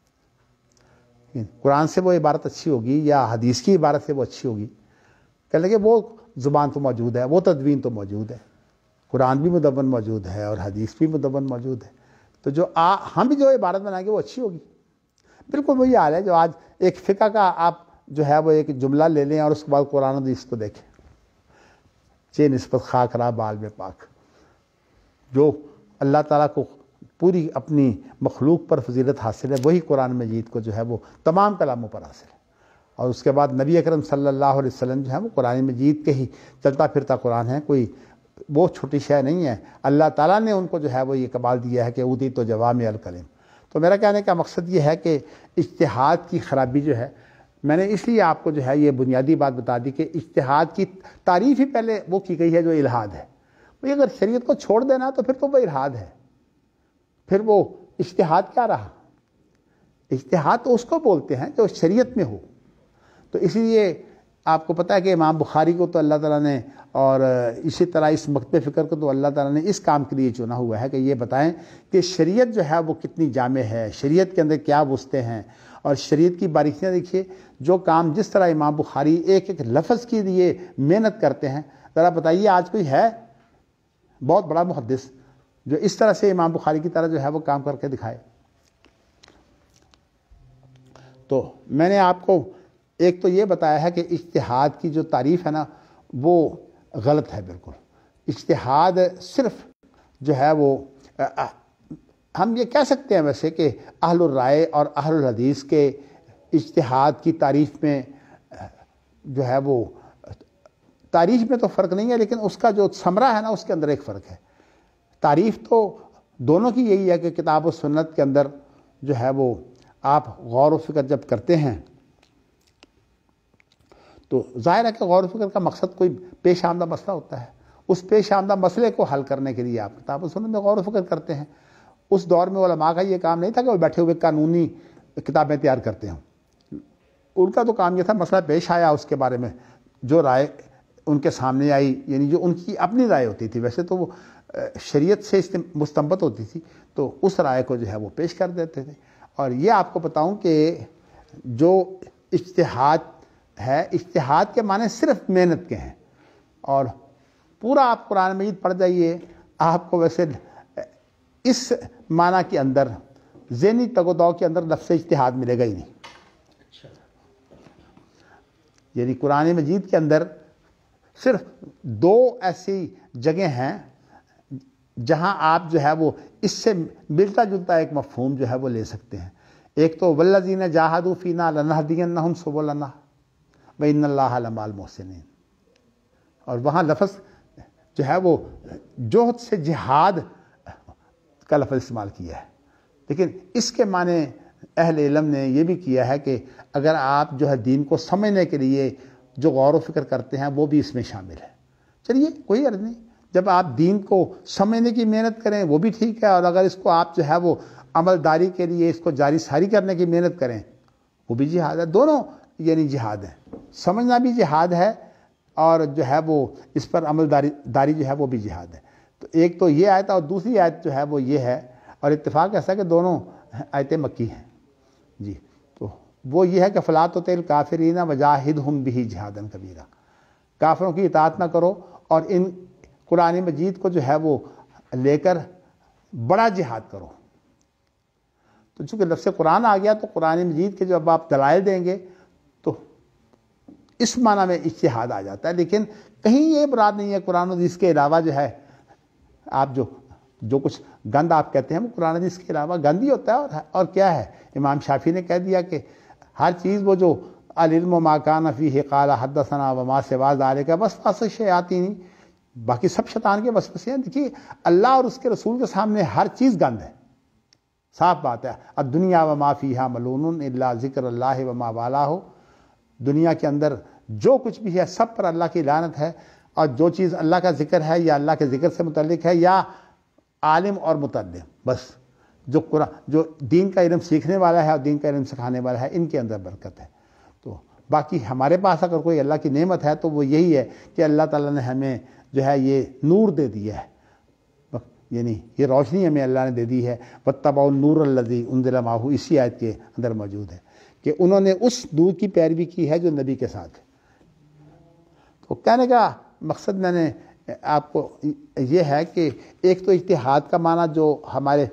A: قرآن سے وہ عبارت اچھی ہوگی یا حدیث کی عبارت سے وہ اچھی ہوگی؟ کہنے لگے وہ زبان تو موجود ہے, وہ تدوین تو موجود ہے, قرآن بھی مدون موجود ہے اور حدیث بھی مدون موجود ہے, تو جو ہم بھی جو عبارت بنائیں گے وہ اچھی ہوگی. بالکل وہی حال ہے جو آج ایک فقہ کا آپ جو ہے وہ ایک جملہ لے لیں اور اس کے بعد قرآن و حدیث کو دیکھیں. چے نسبت خاک را بال میں پاک, جو اللہ تعالیٰ کو پوری اپنی مخلوق پر فضیلت حاصل ہے وہی قرآن مجید کو جو ہے وہ تمام کلاموں پر حاصل ہے. اور اس کے بعد نبی اکرم صلی اللہ علیہ وسلم جو ہے وہ قرآن مجید کے ہی چلتا پھرتا قرآن ہے, کوئی وہ چھوٹی شے نہیں ہے. اللہ تعالیٰ نے ان کو جو ہے وہ یہ کمال دیا ہے کہ اوتی تو جوامع الکلم. تو میرا کہنے کا مقصد یہ ہے کہ اجتہاد کی خرابی جو ہے, میں نے اس لیے آپ کو جو ہے یہ بنیادی بات بتا دی کہ اجتہاد کی تعریف ہی پہلے وہ کی گئی ہے جو الہاد ہے. اگر شریعت کو چھوڑ دینا تو پھر تو وہ الہاد ہے, پھر وہ اجتہاد کیا رہا؟ اجتہاد تو اس کو بولتے ہیں جو شریعت میں ہو. تو اسی لیے آپ کو پتہ ہے کہ امام بخاری کو تو اللہ تعالیٰ نے, اور اسی طرح اس مکتب فکر کو تو اللہ تعالیٰ نے اس کام کے لیے چنا ہوا ہے کہ یہ بتائیں کہ شریعت جو ہے وہ کتنی جامع ہے, شریعت کے اندر کیا وسعتیں ہیں, اور شریعت کی باریکیاں دیکھیے. جو کام جس طرح امام بخاری ایک ایک لفظ کے لیے محنت کرتے ہیں, ذرا بتائیے آج کوئی ہے بہت بڑا محدث جو اس طرح سے امام بخاری کی طرح جو ہے وہ کام کر کے دکھائے؟ تو میں نے آپ کو ایک تو یہ بتایا ہے کہ اجتہاد کی جو تعریف ہے نا وہ غلط ہے بالکل. اجتہاد صرف جو ہے وہ ہم یہ کہہ سکتے ہیں ویسے کہ اہل الرائے اور اہل الحدیث کے اجتہاد کی تعریف میں جو ہے وہ تعریف میں تو فرق نہیں ہے, لیکن اس کا جو ثمرہ ہے نا اس کے اندر ایک فرق ہے. تعریف تو دونوں کی یہی ہے کہ کتاب و سنت کے اندر جو ہے وہ آپ غور و فکر جب کرتے ہیں تو ظاہر ہے کہ غور و فکر کا مقصد کوئی پیش آمدہ مسئلہ ہوتا ہے. اس پیش آمدہ مسئلے کو حل کرنے کے لیے آپ کتاب و سنت میں غور و فکر کرتے ہیں. اس دور میں علماء کا یہ کام نہیں تھا کہ وہ بیٹھے ہوئے قانونی کتابیں تیار کرتے ہوں. ان کا تو کام یہ تھا مسئلہ پیش آیا, اس کے بارے میں جو رائے ان کے سامنے آئی, یعنی جو ان کی اپنی رائے ہوتی تھی, ویسے تو وہ شریعت سے مستنبط ہوتی تھی, تو اس رائے کو جو ہے وہ پیش کر دیتے تھے. اور یہ آپ کو بتاؤں کہ جو اجتہاد ہے, اجتہاد کے معنی صرف محنت کے ہیں, اور پورا آپ قرآن مجید پڑھ جائیے, آپ کو ویسے اس معنی کے اندر ذہنی تگ و دو کے اندر لفظ اجتہاد ملے گا ہی نہیں. یعنی قرآن مجید کے اندر صرف دو ایسی جگہیں ہیں جہاں آپ جو ہے وہ اس سے ملتا جلتا ایک مفہوم جو ہے وہ لے سکتے ہیں. ایک تو والذین جاہدوا فینا لنہدینہم سبلنا وان اللہ لمع المحسنین, اور وہاں لفظ جو ہے وہ جوہد سے جہاد کا لفظ استعمال کیا ہے, لیکن اس کے معنی اہل علم نے یہ بھی کیا ہے کہ اگر آپ جو ہے دین کو سمجھنے کے لیے جو غور و فکر کرتے ہیں وہ بھی اس میں شامل ہے. چلیے کوئی عرض نہیں, جب آپ دین کو سمجھنے کی محنت کریں وہ بھی ٹھیک ہے, اور اگر اس کو آپ جو ہے وہ عمل داری کے لیے اس کو جاری ساری کرنے کی محنت کریں وہ بھی جہاد ہے. دونوں یعنی جہاد ہے, سمجھنا بھی جہاد ہے اور جو ہے وہ اس پر عمل داری جو ہے وہ بھی جہاد ہے. تو ایک تو یہ آیت اور دوسری آیت جو ہے وہ یہ ہے, اور اتفاق ایسا کہ دونوں آیتیں مکی ہیں جی. تو وہ یہ ہے کہ فلا تطع الکافرین وجاہدہم بہ جہادا کبیرا, کافروں کی اطاعت نہ کرو اور ان قرآن مجید کو جو ہے وہ لے کر بڑا جہاد کرو. تو چونکہ لفظ قرآن آ گیا تو قرآن مجید کے جب آپ دلائل دیں گے تو اس معنی میں اجتہاد آ جاتا ہے. لیکن کہیں یہ مراد نہیں ہے قرآن و حدیث کے علاوہ جو ہے آپ جو کچھ گند آپ کہتے ہیں وہ قرآن حدیث کے علاوہ گند ہی ہوتا ہے. اور کیا ہے, امام شافعی نے کہہ دیا کہ ہر چیز وہ جو العلم ما کان فیہ قال حدثنا وما سوا ذلک بس الشیاطین, باقی سب شیطان کے وسوسے ہیں. دیکھیے اللہ اور اس کے رسول کے سامنے ہر چیز گند ہے، صاف بات ہے. الدنیا و ما فیہا ملعون الا ذکر اللہ و ما والہ. دنیا کے اندر جو کچھ بھی ہے سب پر اللہ کی لعنت ہے، اور جو چیز اللہ کا ذکر ہے یا اللہ کے ذکر سے متعلق ہے یا عالم اور متعلم، بس جو قرآن جو دین کا علم سیکھنے والا ہے اور دین کا علم سکھانے والا ہے، ان کے اندر برکت ہے. تو باقی ہمارے پاس اگر کوئی اللہ کی نعمت ہے تو وہ یہی ہے کہ اللہ تعالیٰ نے ہمیں جو ہے یہ نور دے دیا ہے، یعنی یہ روشنی ہمیں اللہ نے دے دی ہے. واتبعوا النور الذی انزل معہ، اسی آیت کے اندر موجود ہے کہ انہوں نے اس نور کی پیروی کی ہے جو نبی کے ساتھ ہے. تو کہنے کا مقصد میں نے آپ کو یہ ہے کہ ایک تو اجتہاد کا معنی جو ہمارے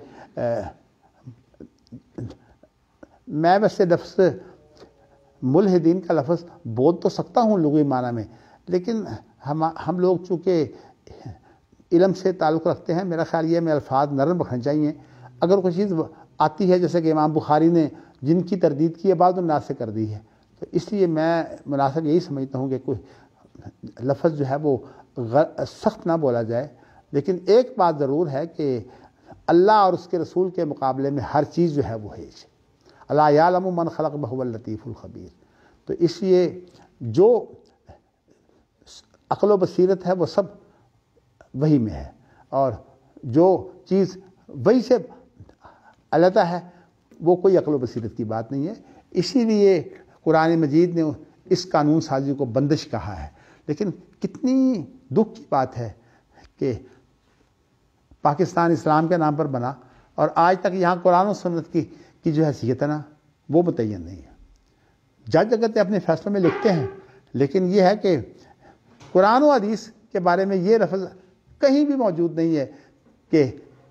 A: میں ویسے لفظ ملحدین کا لفظ بول تو سکتا ہوں لغوی معنی میں، لیکن ہم لوگ چونکہ علم سے تعلق رکھتے ہیں، میرا خیال یہ میں الفاظ نرم رکھنے چاہیے. اگر کوئی چیز آتی ہے جیسے کہ امام بخاری نے جن کی تردید کی ہے بعض الناس سے کر دی ہے، تو اس لیے میں مناسب یہی سمجھتا ہوں کہ کوئی لفظ جو ہے وہ سخت نہ بولا جائے. لیکن ایک بات ضرور ہے کہ اللہ اور اس کے رسول کے مقابلے میں ہر چیز جو ہے وہ ہے. الا یعلم من خلق وهو اللطیف الخبیر. تو اس لیے جو عقل و بصیرت ہے وہ سب وہی میں ہے، اور جو چیز وہی سے علیحدہ ہے وہ کوئی عقل و بصیرت کی بات نہیں ہے. اسی لیے قرآن مجید نے اس قانون سازی کو بندش کہا ہے. لیکن کتنی دکھ کی بات ہے کہ پاکستان اسلام کے نام پر بنا اور آج تک یہاں قرآن و سنت کی جو حیثیت ہے نا وہ متعین نہیں ہے. جج اگر اپنے فیصلوں میں لکھتے ہیں، لیکن یہ ہے کہ قرآن و حدیث کے بارے میں یہ لفظ کہیں بھی موجود نہیں ہے کہ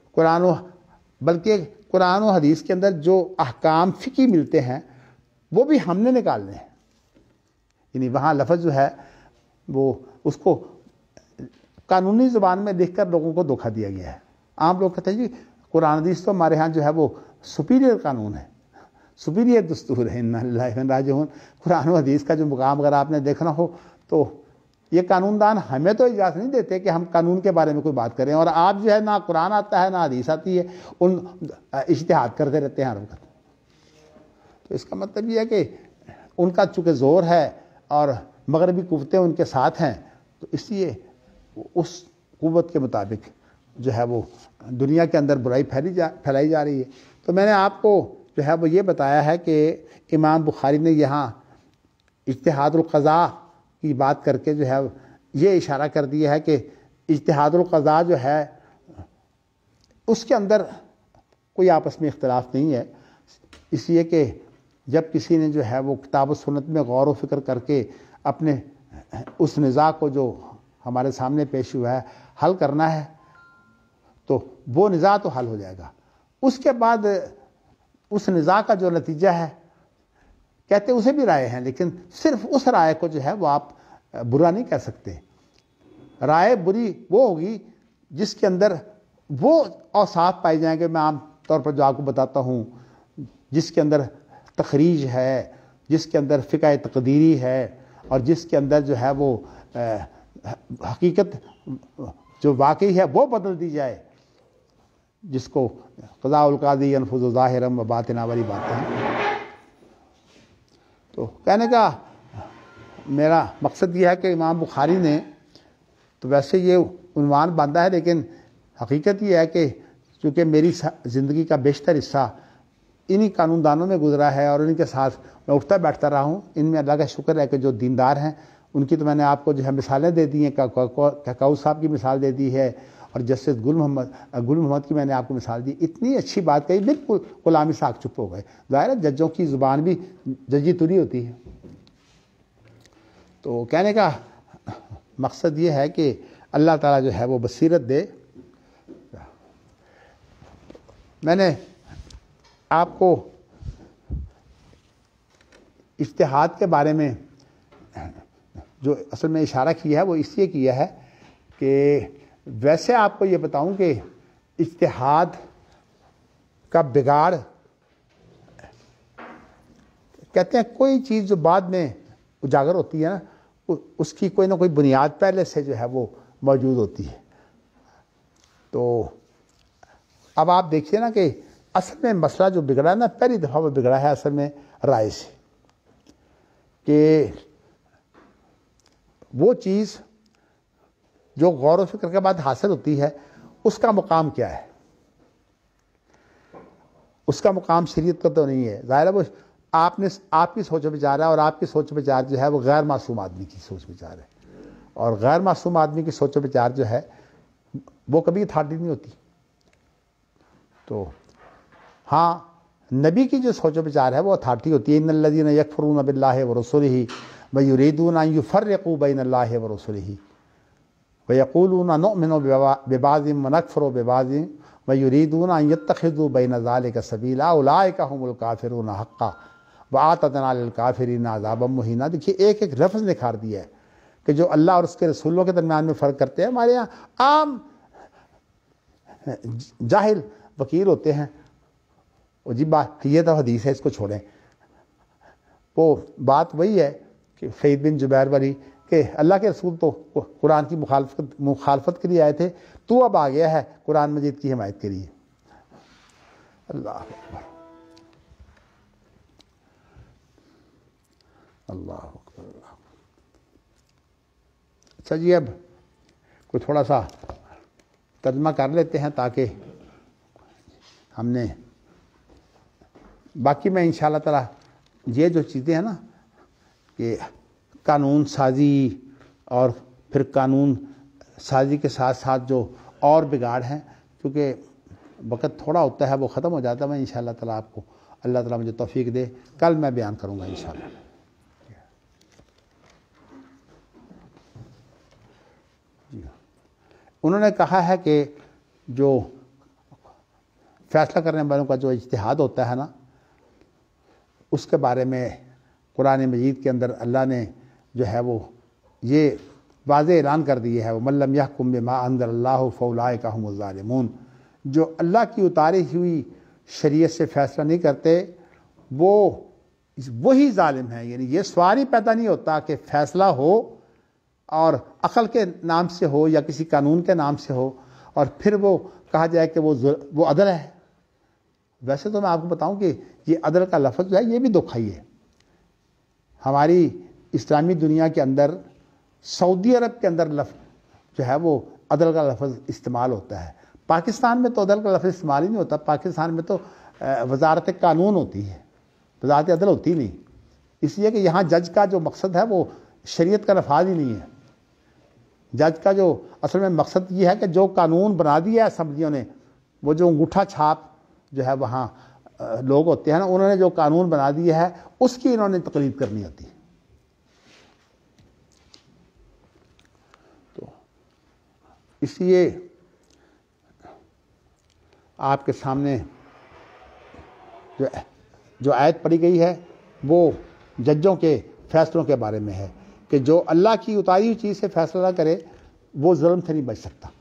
A: بلکہ قرآن و حدیث کے اندر جو احکام فقہی ملتے ہیں وہ بھی ہم نے نکالنے ہیں. یعنی وہاں لفظ جو ہے وہ اس کو قانونی زبان میں لکھ کر لوگوں کو دھوکہ دیا گیا ہے. عام لوگ کہتے ہیں جی قرآن حدیث تو ہمارے ہاں جو ہے وہ سپیریئر قانون ہے، سپیریئر دستور ہے. انا للہ و انا راجعون. قرآن و حدیث کا جو مقام اگر آپ نے دیکھنا ہو تو یہ قانون دان ہمیں تو اجازت نہیں دیتے کہ ہم قانون کے بارے میں کوئی بات کریں، اور آپ جو ہے نہ قرآن آتا ہے نہ حدیث آتی ہے، ان اجتہاد کرتے رہتے ہیں ہر وقت. تو اس کا مطلب یہ ہے کہ ان کا چونکہ زور ہے اور مغربی قوتیں ان کے ساتھ ہیں، تو اس لیے اس قوت کے مطابق جو ہے وہ دنیا کے اندر برائی پھیلائی جا رہی ہے. تو میں نے آپ کو جو ہے وہ یہ بتایا ہے کہ امام بخاری نے یہاں اجتہاد القضاء کی بات کر کے جو ہے یہ اشارہ کر دیا ہے کہ اجتہاد القضاء جو ہے اس کے اندر کوئی آپس میں اختلاف نہیں ہے. اس لیے کہ جب کسی نے جو ہے وہ کتاب و سنت میں غور و فکر کر کے اپنے اس نزاع کو جو ہمارے سامنے پیش ہوا ہے حل کرنا ہے تو وہ نزاع تو حل ہو جائے گا. اس کے بعد اس نزاع کا جو نتیجہ ہے کہتے اسے بھی رائے ہیں، لیکن صرف اس رائے کو جو ہے وہ آپ برا نہیں کہہ سکتے. رائے بری وہ ہوگی جس کے اندر وہ اوصاف پائے جائیں گے، میں عام طور پر جو آپ کو بتاتا ہوں، جس کے اندر تخریج ہے، جس کے اندر فقہ تقدیری ہے، اور جس کے اندر جو ہے وہ حقیقت جو واقعی ہے وہ بدل دی جائے، جس کو قضاء القاضی ينفذ ظاہرا و باطنا والی باتیں ہیں. تو کہنے کا میرا مقصد یہ ہے کہ امام بخاری نے تو ویسے یہ عنوان باندھا ہے، لیکن حقیقت یہ ہے کہ چونکہ میری زندگی کا بیشتر حصہ انہی قانون دانوں میں گزرا ہے اور ان کے ساتھ میں اٹھتا بیٹھتا رہا ہوں. ان میں اللہ کا شکر ہے کہ جو دیندار ہیں ان کی تو میں نے آپ کو جو ہے مثالیں دے دی ہیں. کاؤ صاحب کی مثال دے دی ہے، اور جسٹس گل محمد کی میں نے آپ کو مثال دی. اتنی اچھی بات کہی، بالکل غلامی ساکھ چپ ہو گئے. ظاہر ہے ججوں کی زبان بھی ججی توری ہوتی ہے. تو کہنے کا مقصد یہ ہے کہ اللہ تعالیٰ جو ہے وہ بصیرت دے. میں نے آپ کو اجتہاد کے بارے میں جو اصل میں اشارہ کیا ہے وہ اس لیے کیا ہے کہ ویسے آپ کو یہ بتاؤں کہ اجتہاد کا بگاڑ کہتے ہیں کوئی چیز جو بعد میں اجاگر ہوتی ہے نا، اس کی کوئی نہ کوئی بنیاد پہلے سے جو ہے وہ موجود ہوتی ہے۔ تو اب آپ دیکھیے نا کہ اصل میں مسئلہ جو بگڑا ہے نا، پہلی دفعہ وہ بگڑا ہے اصل میں رائے سے، کہ وہ چیز جو غور و فکر کے بعد حاصل ہوتی ہے اس کا مقام کیا ہے؟ اس کا مقام شریعت کا تو نہیں ہے، ظاہر ہے وہ آپ کی سوچ و بچار ہے، اور آپ کی سوچ و بچار جو ہے وہ غیر معصوم آدمی کی سوچ و بچار ہے، اور غیر معصوم آدمی کی سوچ و بچار جو ہے وہ کبھی اتھارٹی نہیں ہوتی۔ تو ہاں، نبی کی جو سوچ و بچار ہے وہ اتھارٹی ہوتی ہے۔ ان الذین یکفرون باللہ ورسلہ ویریدون ان یفرقوا بین اللہ ورسلہ ویقولون نؤمن ببعض ونکفر ببعض ویریدون ان یتخذوا بین ذلک سبیلا اولئک هم الکافرون حقا واعتدنا للکافرین عذابا مہینا۔ دیکھیے ایک ایک لفظ نکھار دیا ہے کہ جو اللہ اور اس کے رسولوں کے درمیان میں فرق کرتے ہیں۔ ہمارے یہاں عام جاہل وکیل ہوتے ہیں، وہ جی بات یہ تو حدیث ہے، اس کو چھوڑیں۔ وہ بات وہی ہے کہ سعید بن جبیر والی کہ اللہ کے رسول تو قرآن کی مخالفت کے لیے آئے تھے، تو اب آ گیا ہے قرآن مجید کی حمایت کے لیے۔ اللہ اکبر، اللہ اکبر، اللہ۔ اچھا جی، اب کوئی تھوڑا سا ترجمہ کر لیتے ہیں تاکہ ہم نے باقی میں انشاءاللہ تعالی یہ جو چیزیں ہیں نا کہ قانون سازی اور پھر قانون سازی کے ساتھ ساتھ جو اور بگاڑ ہیں، کیونکہ وقت تھوڑا ہوتا ہے وہ ختم ہو جاتا ہے، میں انشاءاللہ تعالی آپ کو اللہ تعالی مجھے توفیق دے کل میں بیان کروں گا انشاءاللہ۔ انہوں نے کہا ہے کہ جو فیصلہ کرنے والوں کا جو اجتہاد ہوتا ہے نا، اس کے بارے میں قرآن مجید کے اندر اللہ نے جو ہے وہ یہ واضح اعلان کر دیا ہے، وَمَن لَّمْ يَحْكُم بِمَا أَنزَلَ اللَّهُ فَأُولَٰئِكَ هُمُ الظَّالِمُونَ۔ جو اللہ کی اتاری ہوئی شریعت سے فیصلہ نہیں کرتے وہ وہی ظالم ہیں۔ یعنی یہ سوال ہی پیدا نہیں ہوتا کہ فیصلہ ہو اور عقل کے نام سے ہو یا کسی قانون کے نام سے ہو اور پھر وہ کہا جائے کہ وہ عدل ہے۔ ویسے تو میں آپ کو بتاؤں کہ یہ عدل کا لفظ جو ہے یہ بھی دکھائی ہے۔ ہماری اسلامی دنیا کے اندر سعودی عرب کے اندر لفظ جو ہے وہ عدل کا لفظ استعمال ہوتا ہے۔ پاکستان میں تو عدل کا لفظ استعمال ہی نہیں ہوتا، پاکستان میں تو وزارت قانون ہوتی ہے، وزارت عدل ہوتی نہیں، اس لیے کہ یہاں جج کا جو مقصد ہے وہ شریعت کا نفاذ ہی نہیں ہے۔ جج کا جو اصل میں مقصد یہ ہے کہ جو قانون بنا دیا ہے اسمبلیوں نے، وہ جو انگوٹھا چھاپ جو ہے وہاں لوگ ہوتے ہیں نا، انہوں نے جو قانون بنا دیا ہے اس کی انہوں نے تقلید کرنی ہوتی ہے۔ تو اس لیے آپ کے سامنے جو آیت پڑھی گئی ہے وہ ججوں کے فیصلوں کے بارے میں ہے کہ جو اللہ کی اتاری ہوئی چیز سے فیصلہ نہ کرے وہ ظلم سے نہیں بچ سکتا۔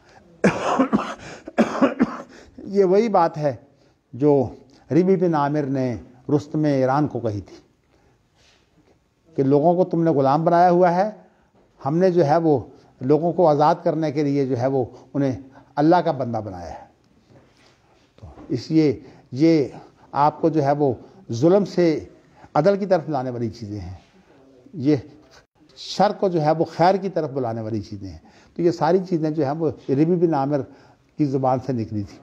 A: یہ وہی بات ہے جو ربی بن عامر نے رستم ایران کو کہی تھی کہ لوگوں کو تم نے غلام بنایا ہوا ہے، ہم نے جو ہے وہ لوگوں کو آزاد کرنے کے لیے جو ہے وہ انہیں اللہ کا بندہ بنایا ہے۔ تو اس لیے یہ آپ کو جو ہے وہ ظلم سے عدل کی طرف لانے والی چیزیں ہیں، یہ شر کو جو ہے وہ خیر کی طرف بلانے والی چیزیں ہیں۔ تو یہ ساری چیزیں جو ہیں وہ ربی بن عامر کی زبان سے نکلی تھی۔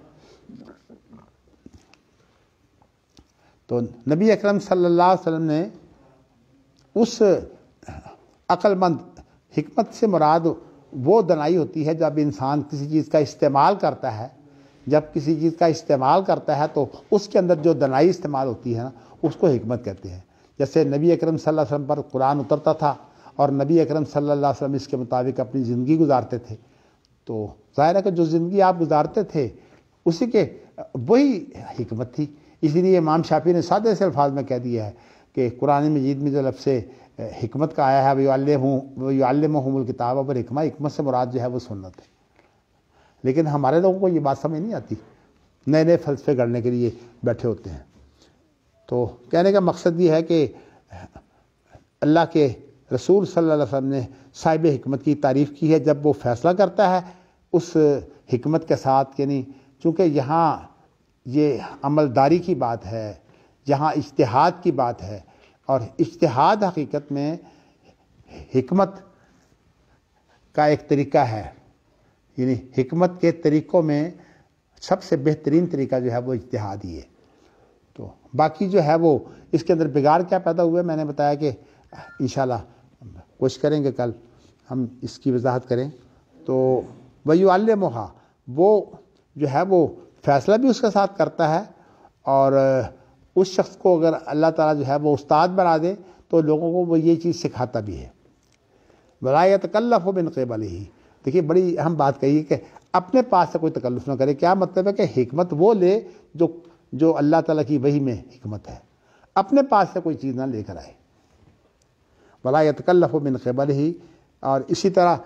A: تو نبی اکرم صلی اللہ علیہ وسلم نے اس عقل مند، حکمت سے مراد وہ دنائی ہوتی ہے جب انسان کسی چیز کا استعمال کرتا ہے، جب کسی چیز کا استعمال کرتا ہے تو اس کے اندر جو دنائی استعمال ہوتی ہے نا اس کو حکمت کہتے ہیں۔ جیسے نبی اکرم صلی اللہ علیہ وسلم پر قرآن اترتا تھا اور نبی اکرم صلی اللہ علیہ وسلم اس کے مطابق اپنی زندگی گزارتے تھے، تو ظاہر ہے کہ جو زندگی آپ گزارتے تھے اسی کے وہی حکمت تھی۔ اسی لیے امام شافعی نے سادے سے الفاظ میں کہہ دیا ہے کہ قرآن مجید میں جو لفظ حکمت کا آیا ہے وَيُعَلِّمُهُمُ الْكِتَابَ وَالْحِکمہ، حکمت سے مراد جو ہے وہ سنت ہے۔ لیکن ہمارے لوگوں کو یہ بات سمجھ نہیں آتی، نئے نئے فلسفے گڑھنے کے لیے بیٹھے ہوتے ہیں۔ تو کہنے کا مقصد یہ ہے کہ اللہ کے رسول صلی اللہ علیہ وسلم نے صاحب حکمت کی تعریف کی ہے جب وہ فیصلہ کرتا ہے اس حکمت کے ساتھ، یعنی چونکہ یہاں یہ عملداری کی بات ہے، یہاں اجتہاد کی بات ہے، اور اجتہاد حقیقت میں حکمت کا ایک طریقہ ہے، یعنی حکمت کے طریقوں میں سب سے بہترین طریقہ جو ہے وہ اجتہاد ہی ہے۔ تو باقی جو ہے وہ اس کے اندر بگاڑ کیا پیدا ہوئے، میں نے بتایا کہ انشاءاللہ کوشش کریں گے کل ہم اس کی وضاحت کریں۔ تو وَيُعَلِّمُهَا، وہ جو ہے وہ فیصلہ بھی اس کے ساتھ کرتا ہے، اور اس شخص کو اگر اللہ تعالیٰ جو ہے وہ استاد بنا دے تو لوگوں کو وہ یہ چیز سکھاتا بھی ہے۔ وَلَا يَتَكَلَّفُ مِنْ قِبَلِهِ، دیکھیے بڑی اہم بات کہی ہے کہ اپنے پاس سے کوئی تکلف نہ کرے۔ کیا مطلب ہے کہ حکمت وہ لے جو اللہ تعالیٰ کی وحی میں حکمت ہے، اپنے پاس سے کوئی چیز نہ لے کر آئے۔ وَلَا يَتَكَلَّفُ مِنْ قِبَلِهِ، اور اسی طرح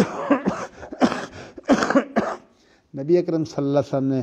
A: نبی اکرم صلی اللہ علیہ وسلم نے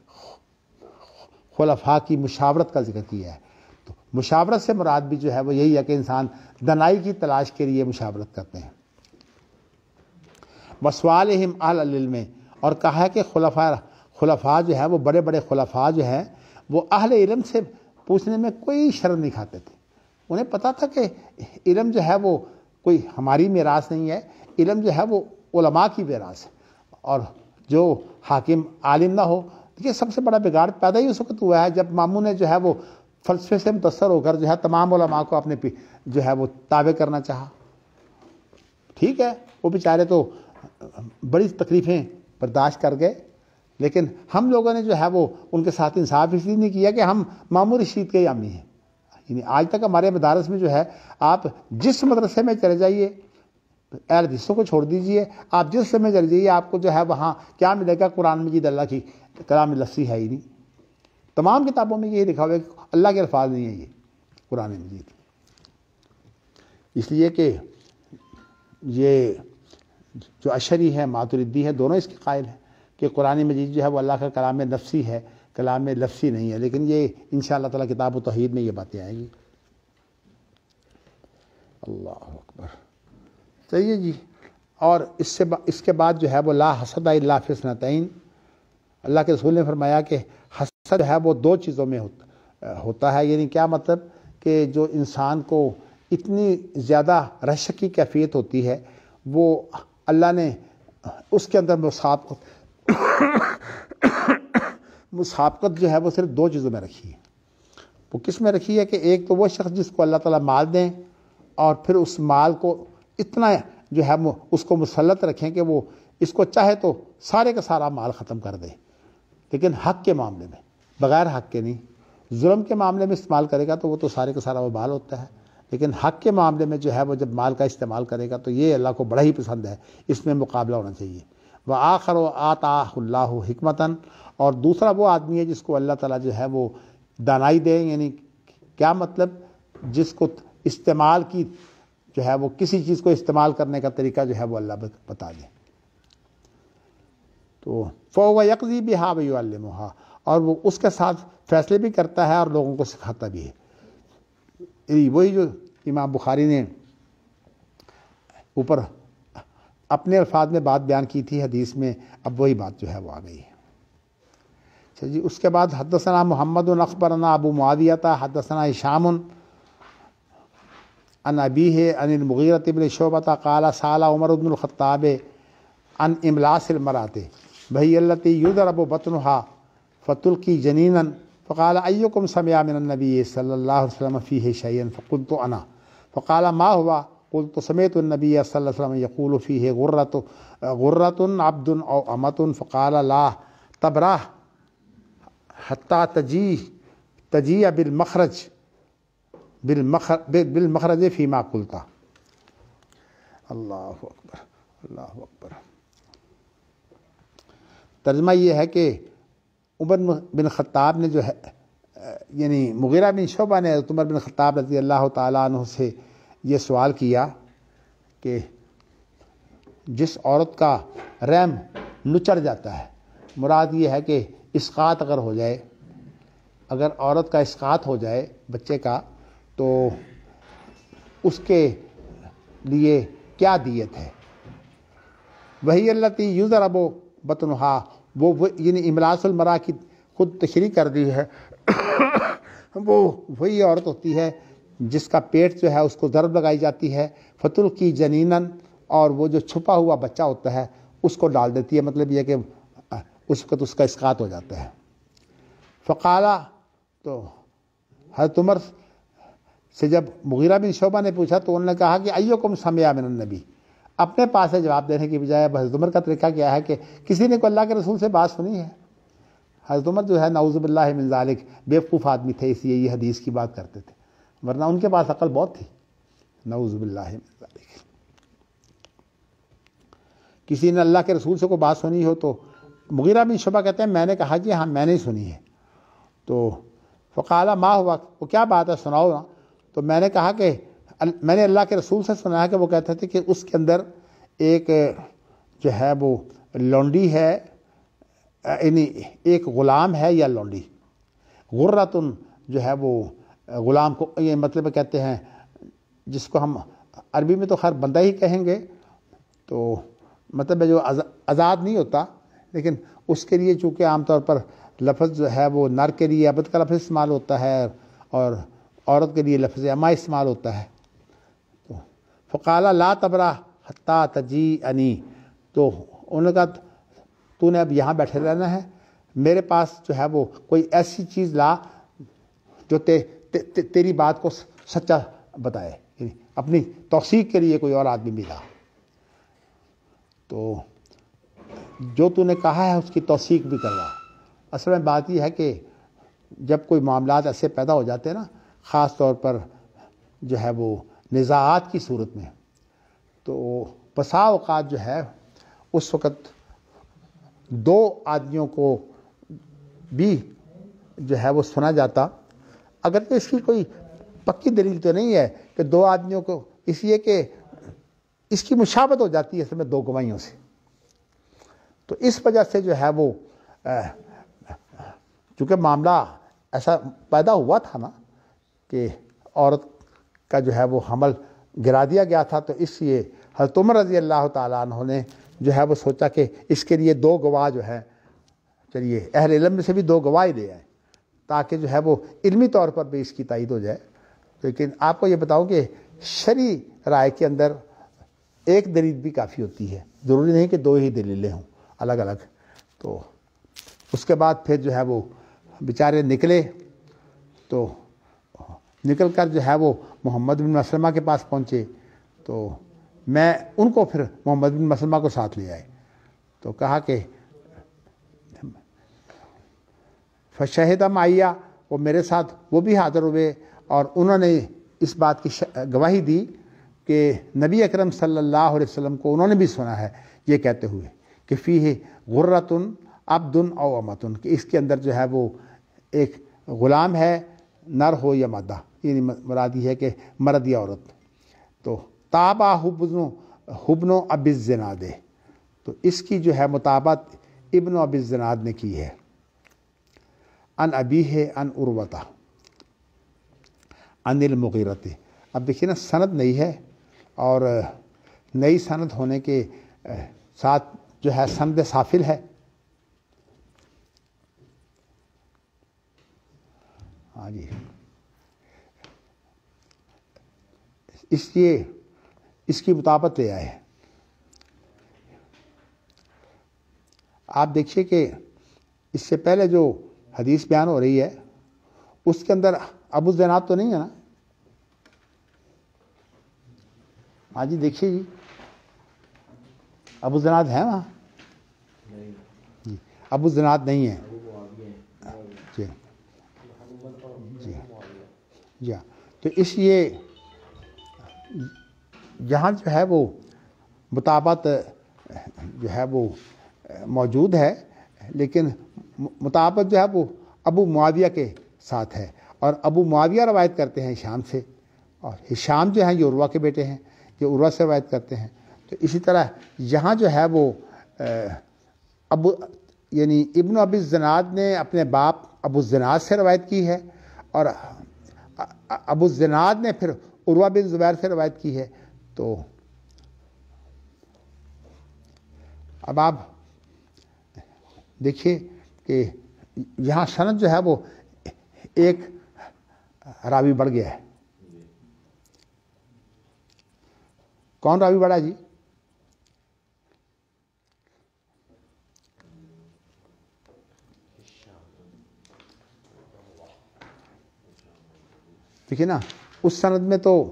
A: خلفاء کی مشاورت کا ذکر کیا ہے، تو مشاورت سے مراد بھی جو ہے وہ یہی ہے کہ انسان دنائی کی تلاش کے لیے مشاورت کرتے ہیں۔ وَسُؤَالِهِمْ أَهْلَ الْعِلْمِ، اور کہا ہے کہ خلفاء جو ہے وہ بڑے بڑے خلفاء جو ہیں وہ اہل علم سے پوچھنے میں کوئی شرم نہیں کھاتے تھے۔ انہیں پتہ تھا کہ علم جو ہے وہ کوئی ہماری میراث نہیں ہے، علم جو ہے وہ علماء کی میراث ہے، اور جو حاکم عالم نہ ہو، یہ سب سے بڑا بگاڑ پیدا ہی اس وقت ہوا ہے جب ماموں نے جو ہے وہ فلسفے سے متاثر ہو کر جو ہے تمام علماء کو اپنے جو ہے وہ تابع کرنا چاہا۔ ٹھیک ہے، وہ بیچارے تو بڑی تکلیفیں برداشت کر گئے، لیکن ہم لوگوں نے جو ہے وہ ان کے ساتھ انصاف اس لیے نہیں کیا کہ ہم ماموں رشید کے یامی ہیں۔ یعنی آج تک ہمارے مدارس میں جو ہے آپ جس مدرسے میں چلے جائیے، اہل حدیثوں کو چھوڑ دیجئے، آپ جس سے میں چلے جائیے آپ کو جو ہے وہاں کیا ملے گا؟ قرآن مجید اللہ کی کلام لفظی ہے ہی نہیں۔ تمام کتابوں میں یہ لکھا ہوا ہے کہ اللہ کے الفاظ نہیں ہیں یہ قرآن مجید، اس لیے کہ یہ جو اشعری ہے ماتریدی ہے دونوں اس کے قائل ہیں کہ قرآن مجید جو ہے وہ اللہ کا کلام نفسی ہے، کلام لفظی نہیں ہے، لیکن یہ انشاءاللہ تعالیٰ کتاب و توحید میں یہ باتیں آئیں گی۔ اللہ اکبر، صحیح جی۔ اور اس کے بعد جو ہے وہ لا حسد الا فی اثنتین، اللہ کے رسول نے فرمایا کہ حسد ہے وہ دو چیزوں میں ہوتا ہے، یعنی کیا مطلب کہ جو انسان کو اتنی زیادہ رشک کی کیفیت ہوتی ہے وہ اللہ نے اس کے اندر مسابقت جو ہے وہ صرف دو چیزوں میں رکھی ہے۔ وہ کس میں رکھی ہے کہ ایک تو وہ شخص جس کو اللہ تعالیٰ مال دیں اور پھر اس مال کو اتنا جو ہے اس کو مسلط رکھیں کہ وہ اس کو چاہے تو سارے کا سارا مال ختم کر دے، لیکن حق کے معاملے میں بغیر حق کے نہیں۔ ظلم کے معاملے میں استعمال کرے گا تو وہ تو سارے کا سارا وہ مال ہوتا ہے، لیکن حق کے معاملے میں جو ہے وہ جب مال کا استعمال کرے گا تو یہ اللہ کو بڑا ہی پسند ہے، اس میں مقابلہ ہونا چاہیے۔ وَآخَرُ آتَاهُ اللَّهُ حِکْمَةً، اور دوسرا وہ آدمی ہے جس کو اللہ تعالیٰ جو ہے وہ دانائی دے، یعنی کیا مطلب جس کو استعمال کی جو ہے وہ کسی چیز کو استعمال کرنے کا طریقہ جو ہے وہ اللہ بتا دے۔ تو فَهُوَ يَقْضِي بِهَا وَيُعَلِّمُهَا، اور وہ اس کے ساتھ فیصلے بھی کرتا ہے اور لوگوں کو سکھاتا بھی ہے۔ وہی جو امام بخاری نے اوپر اپنے الفاظ میں بات بیان کی تھی حدیث میں، اب وہی بات جو ہے وہ آ گئی ہے۔ اچھا جی، اس کے بعد حدثنا محمد اخبرنا ابو معاویہ حدثنا ہشام عن ابیہ عن المغیرۃ بن شعبۃ قال سأل عمر بن الخطاب عن املاس المرأۃ وہی التی یضرب بطنها فتلقی جنینا فقال ایکم سمع من النبی صلی اللہ علیہ وسلم فیہ شیئا فقلت انا فقال ما هو قلت سمعت النبی صلی اللہ علیہ وسلم یقول فیہ غرۃ عبد او امۃ فقال لا تبرح حتی تجیء بالمخرج فیما قلت۔ اللہ اکبر، اللہ اکبر۔ ترجمہ یہ ہے کہ عمر بن خطاب نے جو ہے یعنی مغیرہ بن شعبہ نے عمر بن خطاب رضی اللہ تعالیٰ عنہ سے یہ سوال کیا کہ جس عورت کا رحم نچڑ جاتا ہے، مراد یہ ہے کہ اسقاط اگر ہو جائے، اگر عورت کا اسقاط ہو جائے بچے کا، تو اس کے لیے کیا دیت ہے؟ وہی التی یضرب بطنہا، وہ یعنی املاس المرا کی خود تشریح کر دی ہے، وہ وہی عورت ہوتی ہے جس کا پیٹ جو ہے اس کو ضرب لگائی جاتی ہے، فتل کی جنینن، اور وہ جو چھپا ہوا بچہ ہوتا ہے اس کو ڈال دیتی ہے، مطلب یہ کہ اس وقت اس کا اسقاط ہو جاتا ہے۔ فقالا، تو حضرت عمر سے جب مغیرہ بن شعبہ نے پوچھا تو انہوں نے کہا کہ ایکم سمع من النبی، اپنے پاس سے جواب دینے کی بجائے حضرت عمر کا طریقہ کیا ہے کہ کسی نے کو اللہ کے رسول سے بات سنی ہے؟ حضرت عمر جو ہے نعوذ باللہ من ذالک بیوقوف آدمی تھے، اس لیے یہ حدیث کی بات کرتے تھے، ورنہ ان کے پاس عقل بہت تھی، نعوذ باللہ من ذالک۔ کسی نے اللہ کے رسول سے کوئی بات سنی ہو تو مغیرہ بن شعبہ کہتے ہیں میں نے کہا کہ ہاں میں نے سنی ہے، تو فقالا ما ہوا، وہ کیا بات ہے سناؤ نا، تو میں نے کہا کہ میں نے اللہ کے رسول سے سنا ہے کہ وہ کہتے تھے کہ اس کے اندر ایک جو ہے وہ لونڈی ہے، یعنی ایک غلام ہے یا لونڈی، غرتن جو ہے وہ غلام کو یہ مطلب کہتے ہیں جس کو ہم عربی میں تو خیر بندہ ہی کہیں گے، تو مطلب جو آزاد نہیں ہوتا، لیکن اس کے لیے چونکہ عام طور پر لفظ جو ہے وہ نر کے لیے عبد کا لفظ استعمال ہوتا ہے اور عورت کے لیے لفظ اما استعمال ہوتا ہے، تو فقالا لا تبرا حتی تجیعنی، تو انہوں نے کہا تو نے اب یہاں بیٹھے رہنا ہے، میرے پاس جو ہے وہ کوئی ایسی چیز لا جو تیری بات کو سچا بتائے، یعنی اپنی توثیق کے لیے کوئی اور آدمی ملا، تو جو تو نے کہا ہے اس کی توثیق بھی کروا۔ اصل میں بات یہ ہے کہ جب کوئی معاملات ایسے پیدا ہو جاتے ہیں نا، خاص طور پر جو ہے وہ نزاعات کی صورت میں، تو بسا اوقات جو ہے اس وقت دو آدمیوں کو بھی جو ہے وہ سنا جاتا، اگرچہ اس کی کوئی پکی دلیل تو نہیں ہے کہ دو آدمیوں کو، اس لیے کہ اس کی مشابہت ہو جاتی ہے اس میں دو گواہیوں سے، تو اس وجہ سے جو ہے وہ چونکہ معاملہ ایسا پیدا ہوا تھا نا کہ عورت کا جو ہے وہ حمل گرا دیا گیا تھا، تو اس لیے حضرت عمر رضی اللہ تعالیٰ عنہ نے جو ہے وہ سوچا کہ اس کے لیے دو گواہ جو ہے، چلیے اہل علم میں سے بھی دو گواہ دے آئے تاکہ جو ہے وہ علمی طور پر بھی اس کی تائید ہو جائے۔ لیکن آپ کو یہ بتاؤں کہ شرعی رائے کے اندر ایک دلیل بھی کافی ہوتی ہے، ضروری نہیں کہ دو ہی دلیلیں ہوں الگ الگ۔ تو اس کے بعد پھر جو ہے وہ بیچارے نکلے، تو نکل کر جو ہے وہ محمد بن مسلمہ کے پاس پہنچے، تو میں ان کو پھر محمد بن مسلمہ کو ساتھ لے آئے، تو کہا کہ فشہد معیہ، وہ میرے ساتھ وہ بھی حاضر ہوئے اور انہوں نے اس بات کی گواہی دی کہ نبی اکرم صلی اللہ علیہ وسلم کو انہوں نے بھی سنا ہے یہ کہتے ہوئے کہ فیہ غرۃ عبد او امۃ، کہ اس کے اندر جو ہے وہ ایک غلام ہے، نر ہو یا مادہ، یعنی مراد یہ ہے کہ مرد یا عورت۔ تو تابع ابن ابی الزناد، تو اس کی جو ہے مطابقت ابن ابی الزناد نے کی ہے، ان ابیہ ان عروۃ عن المغیرہ۔ اب دیکھیے نا سند نہیں ہے، اور نئی سند ہونے کے ساتھ جو ہے سند سافل ہے، ہاں جی، اس لیے اس کی مطابقت لے آئے۔ آپ دیکھیے کہ اس سے پہلے جو حدیث بیان ہو رہی ہے اس کے اندر ابو الزناد تو نہیں ہے نا؟ ہاں جی دیکھیے جی، ابو الزناد ہے وہاں؟ جی ابو الزناد نہیں ہے، جی جی جی، تو اس لیے یہاں جو ہے وہ مطابقت جو ہے وہ موجود ہے، لیکن مطابقت جو ہے وہ ابو معاویہ کے ساتھ ہے، اور ابو معاویہ روایت کرتے ہیں ہشام سے، اور ہشام جو ہیں یہ عروہ کے بیٹے ہیں، یہ عروہ سے روایت کرتے ہیں۔ تو اسی طرح یہاں جو ہے وہ یعنی ابن ابی الزناد نے اپنے باپ ابو الزناد سے روایت کی ہے، اور ابو الزناد نے پھر عروہ بن زبیر سے روایت کی ہے۔ تو اب آپ دیکھیے کہ یہاں سند جو ہے وہ ایک راوی بڑھ گیا ہے. کون راوی بڑھا جی؟ دیکھیے نا اس سند میں تو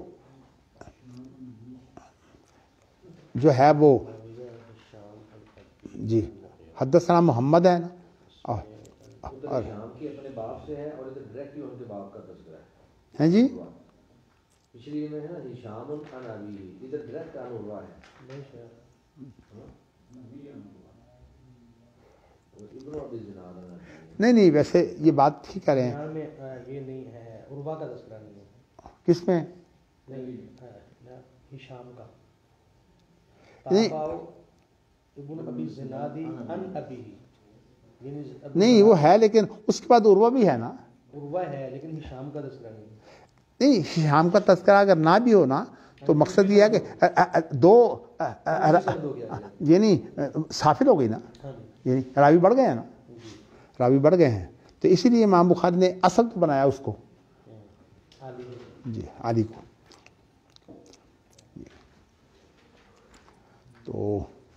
A: جو ہے وہ جی حدثنا محمد ہے نا اور ہیں جی
B: پچھلی میں ہے نا ہشام عن ابیہ، ادھر ڈائریکٹ عن عروہ ہے.
A: نہیں ویسے یہ بات ٹھیک کر رہے ہیں.
B: یہ نہیں ہے عروہ کا تذکرہ نہیں ہے.
A: کس میں؟
B: ہشام کا.
A: نہیں وہ ہے لیکن اس کے بعد عروہ بھی ہے نا.
B: عروہ ہے لیکن ہشام کا تذکرہ نہیں.
A: نہیں ہشام کا تذکرہ اگر نہ بھی ہو نا تو مقصد یہ ہے کہ دو یعنی سافل ہو گئی نا، یعنی راوی بڑھ گئے ہیں نا، راوی بڑھ گئے ہیں. تو اسی لیے امام بخاری نے اصل تو بنایا اس کو جی علی کو. تو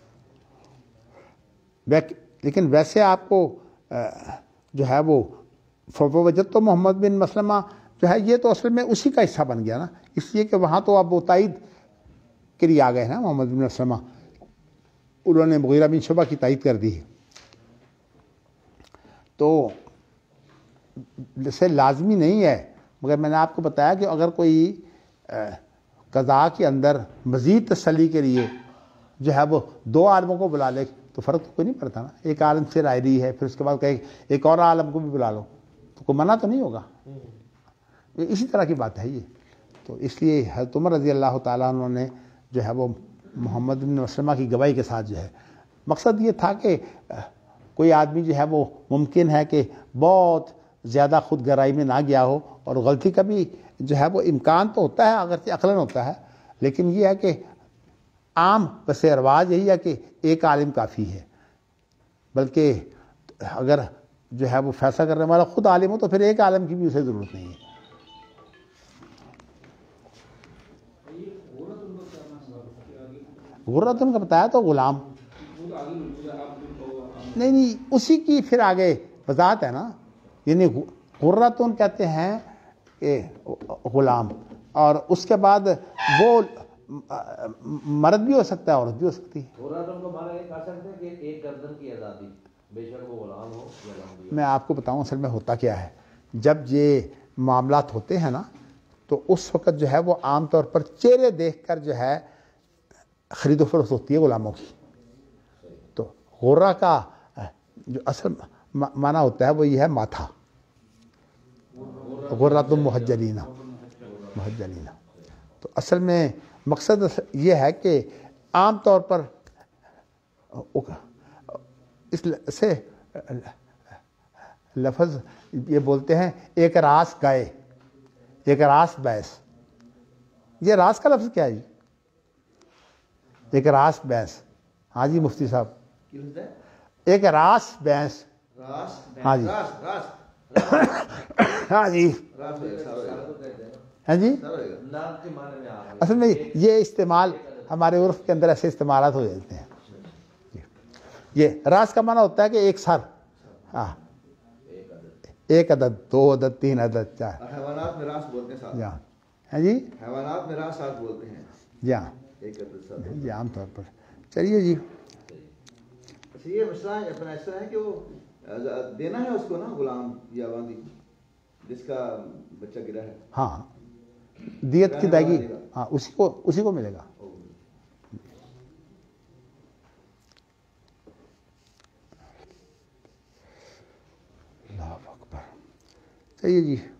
A: لیکن ویسے آپ کو جو ہے وہ فوجت تو محمد بن مسلمہ جو ہے یہ تو اصل میں اسی کا حصہ بن گیا نا، اس لیے کہ وہاں تو اب وہ تائید کے لیے آ گئے نا. محمد بن مسلمہ انہوں نے مغیرہ بن شعبہ کی تائید کر دی ہے. تو جیسے لازمی نہیں ہے، مگر میں نے آپ کو بتایا کہ اگر کوئی قضاء کے اندر مزید تسلی کے لیے جو ہے وہ دو عالموں کو بلا لے تو فرق تو کوئی نہیں پڑتا نا. ایک عالم سے رائے دی ہے پھر اس کے بعد کہے ایک اور عالم کو بھی بلا لو تو کوئی منع تو نہیں ہوگا. اسی طرح کی بات ہے یہ. تو اس لیے حضرت عمر رضی اللہ تعالیٰ عنہ نے جو ہے وہ محمد بن مسلمہ کی گواہی کے ساتھ جو ہے مقصد یہ تھا کہ کوئی آدمی جو ہے وہ ممکن ہے کہ بہت زیادہ خود گرائی میں نہ گیا ہو اور غلطی کا بھی جو ہے وہ امکان تو ہوتا ہے اگرچہ عقلاً ہوتا ہے، لیکن یہ ہے کہ عام پس رواج یہی ہے کہ ایک عالم کافی ہے. بلکہ اگر جو ہے وہ فیصلہ کرنے والا خود عالم ہو تو پھر ایک عالم کی بھی اسے ضرورت نہیں ہے. غرۃ ان کا بتایا تو غلام نہیں اسی کی پھر آگے وضاحت ہے نا. یعنی غرۃ کہتے ہیں کہ غلام، اور اس کے بعد وہ مرد بھی ہو سکتا ہے عورت بھی ہو سکتی ہے.
B: غرۃ کو مانا یہ کہہ سکتے ہیں کہ ایک گردن کی آزادی، بے شک وہ غلام ہو یا غلام.
A: میں آپ کو بتاؤں اصل میں ہوتا کیا ہے، جب یہ معاملات ہوتے ہیں نا تو اس وقت جو ہے وہ عام طور پر چہرے دیکھ کر جو ہے خرید و فروخت ہوتی ہے غلاموں کی. تو غرہ کا جو اصل معنی ہوتا ہے وہ یہ ہے ماتھا، غرۃ محجلین. تو اصل میں مقصد یہ ہے کہ عام طور پر اس سے لفظ یہ بولتے ہیں ایک راس گائے، ایک راس بھینس. یہ راس کا لفظ کیا ہے جی؟ ایک راس بھینس. ہاں جی مفتی صاحب ایک راس بھینس. ہاں جی ہاں جی ہاں جی. اصل میں یہ استعمال ہمارے عرف کے اندر ایسے استعمالات ہو جاتے ہیں. یہ راس کا معنی ہوتا ہے کہ ایک سر، ہاں ایک عدد، دو عدد، تین عدد، چار.
C: حیوانات میں راس بولتے ہیں صاحب.
A: ہیں جی
C: حیوانات میں راس ساتھ بولتے ہیں
A: جی ہاں
C: ایک عدد ساتھ.
A: جی عام طور پر. چلیے جی
C: اچھا یہ مسئلہ اپنا اس طرح ہے کہ وہ دینا ہے اس کو نا غلام یا باندی جس کا بچہ گرا ہے.
A: ہاں دیت کی ادائیگی ہاں اسی کو ملے گا. اللہ اکبر. چلیے جی.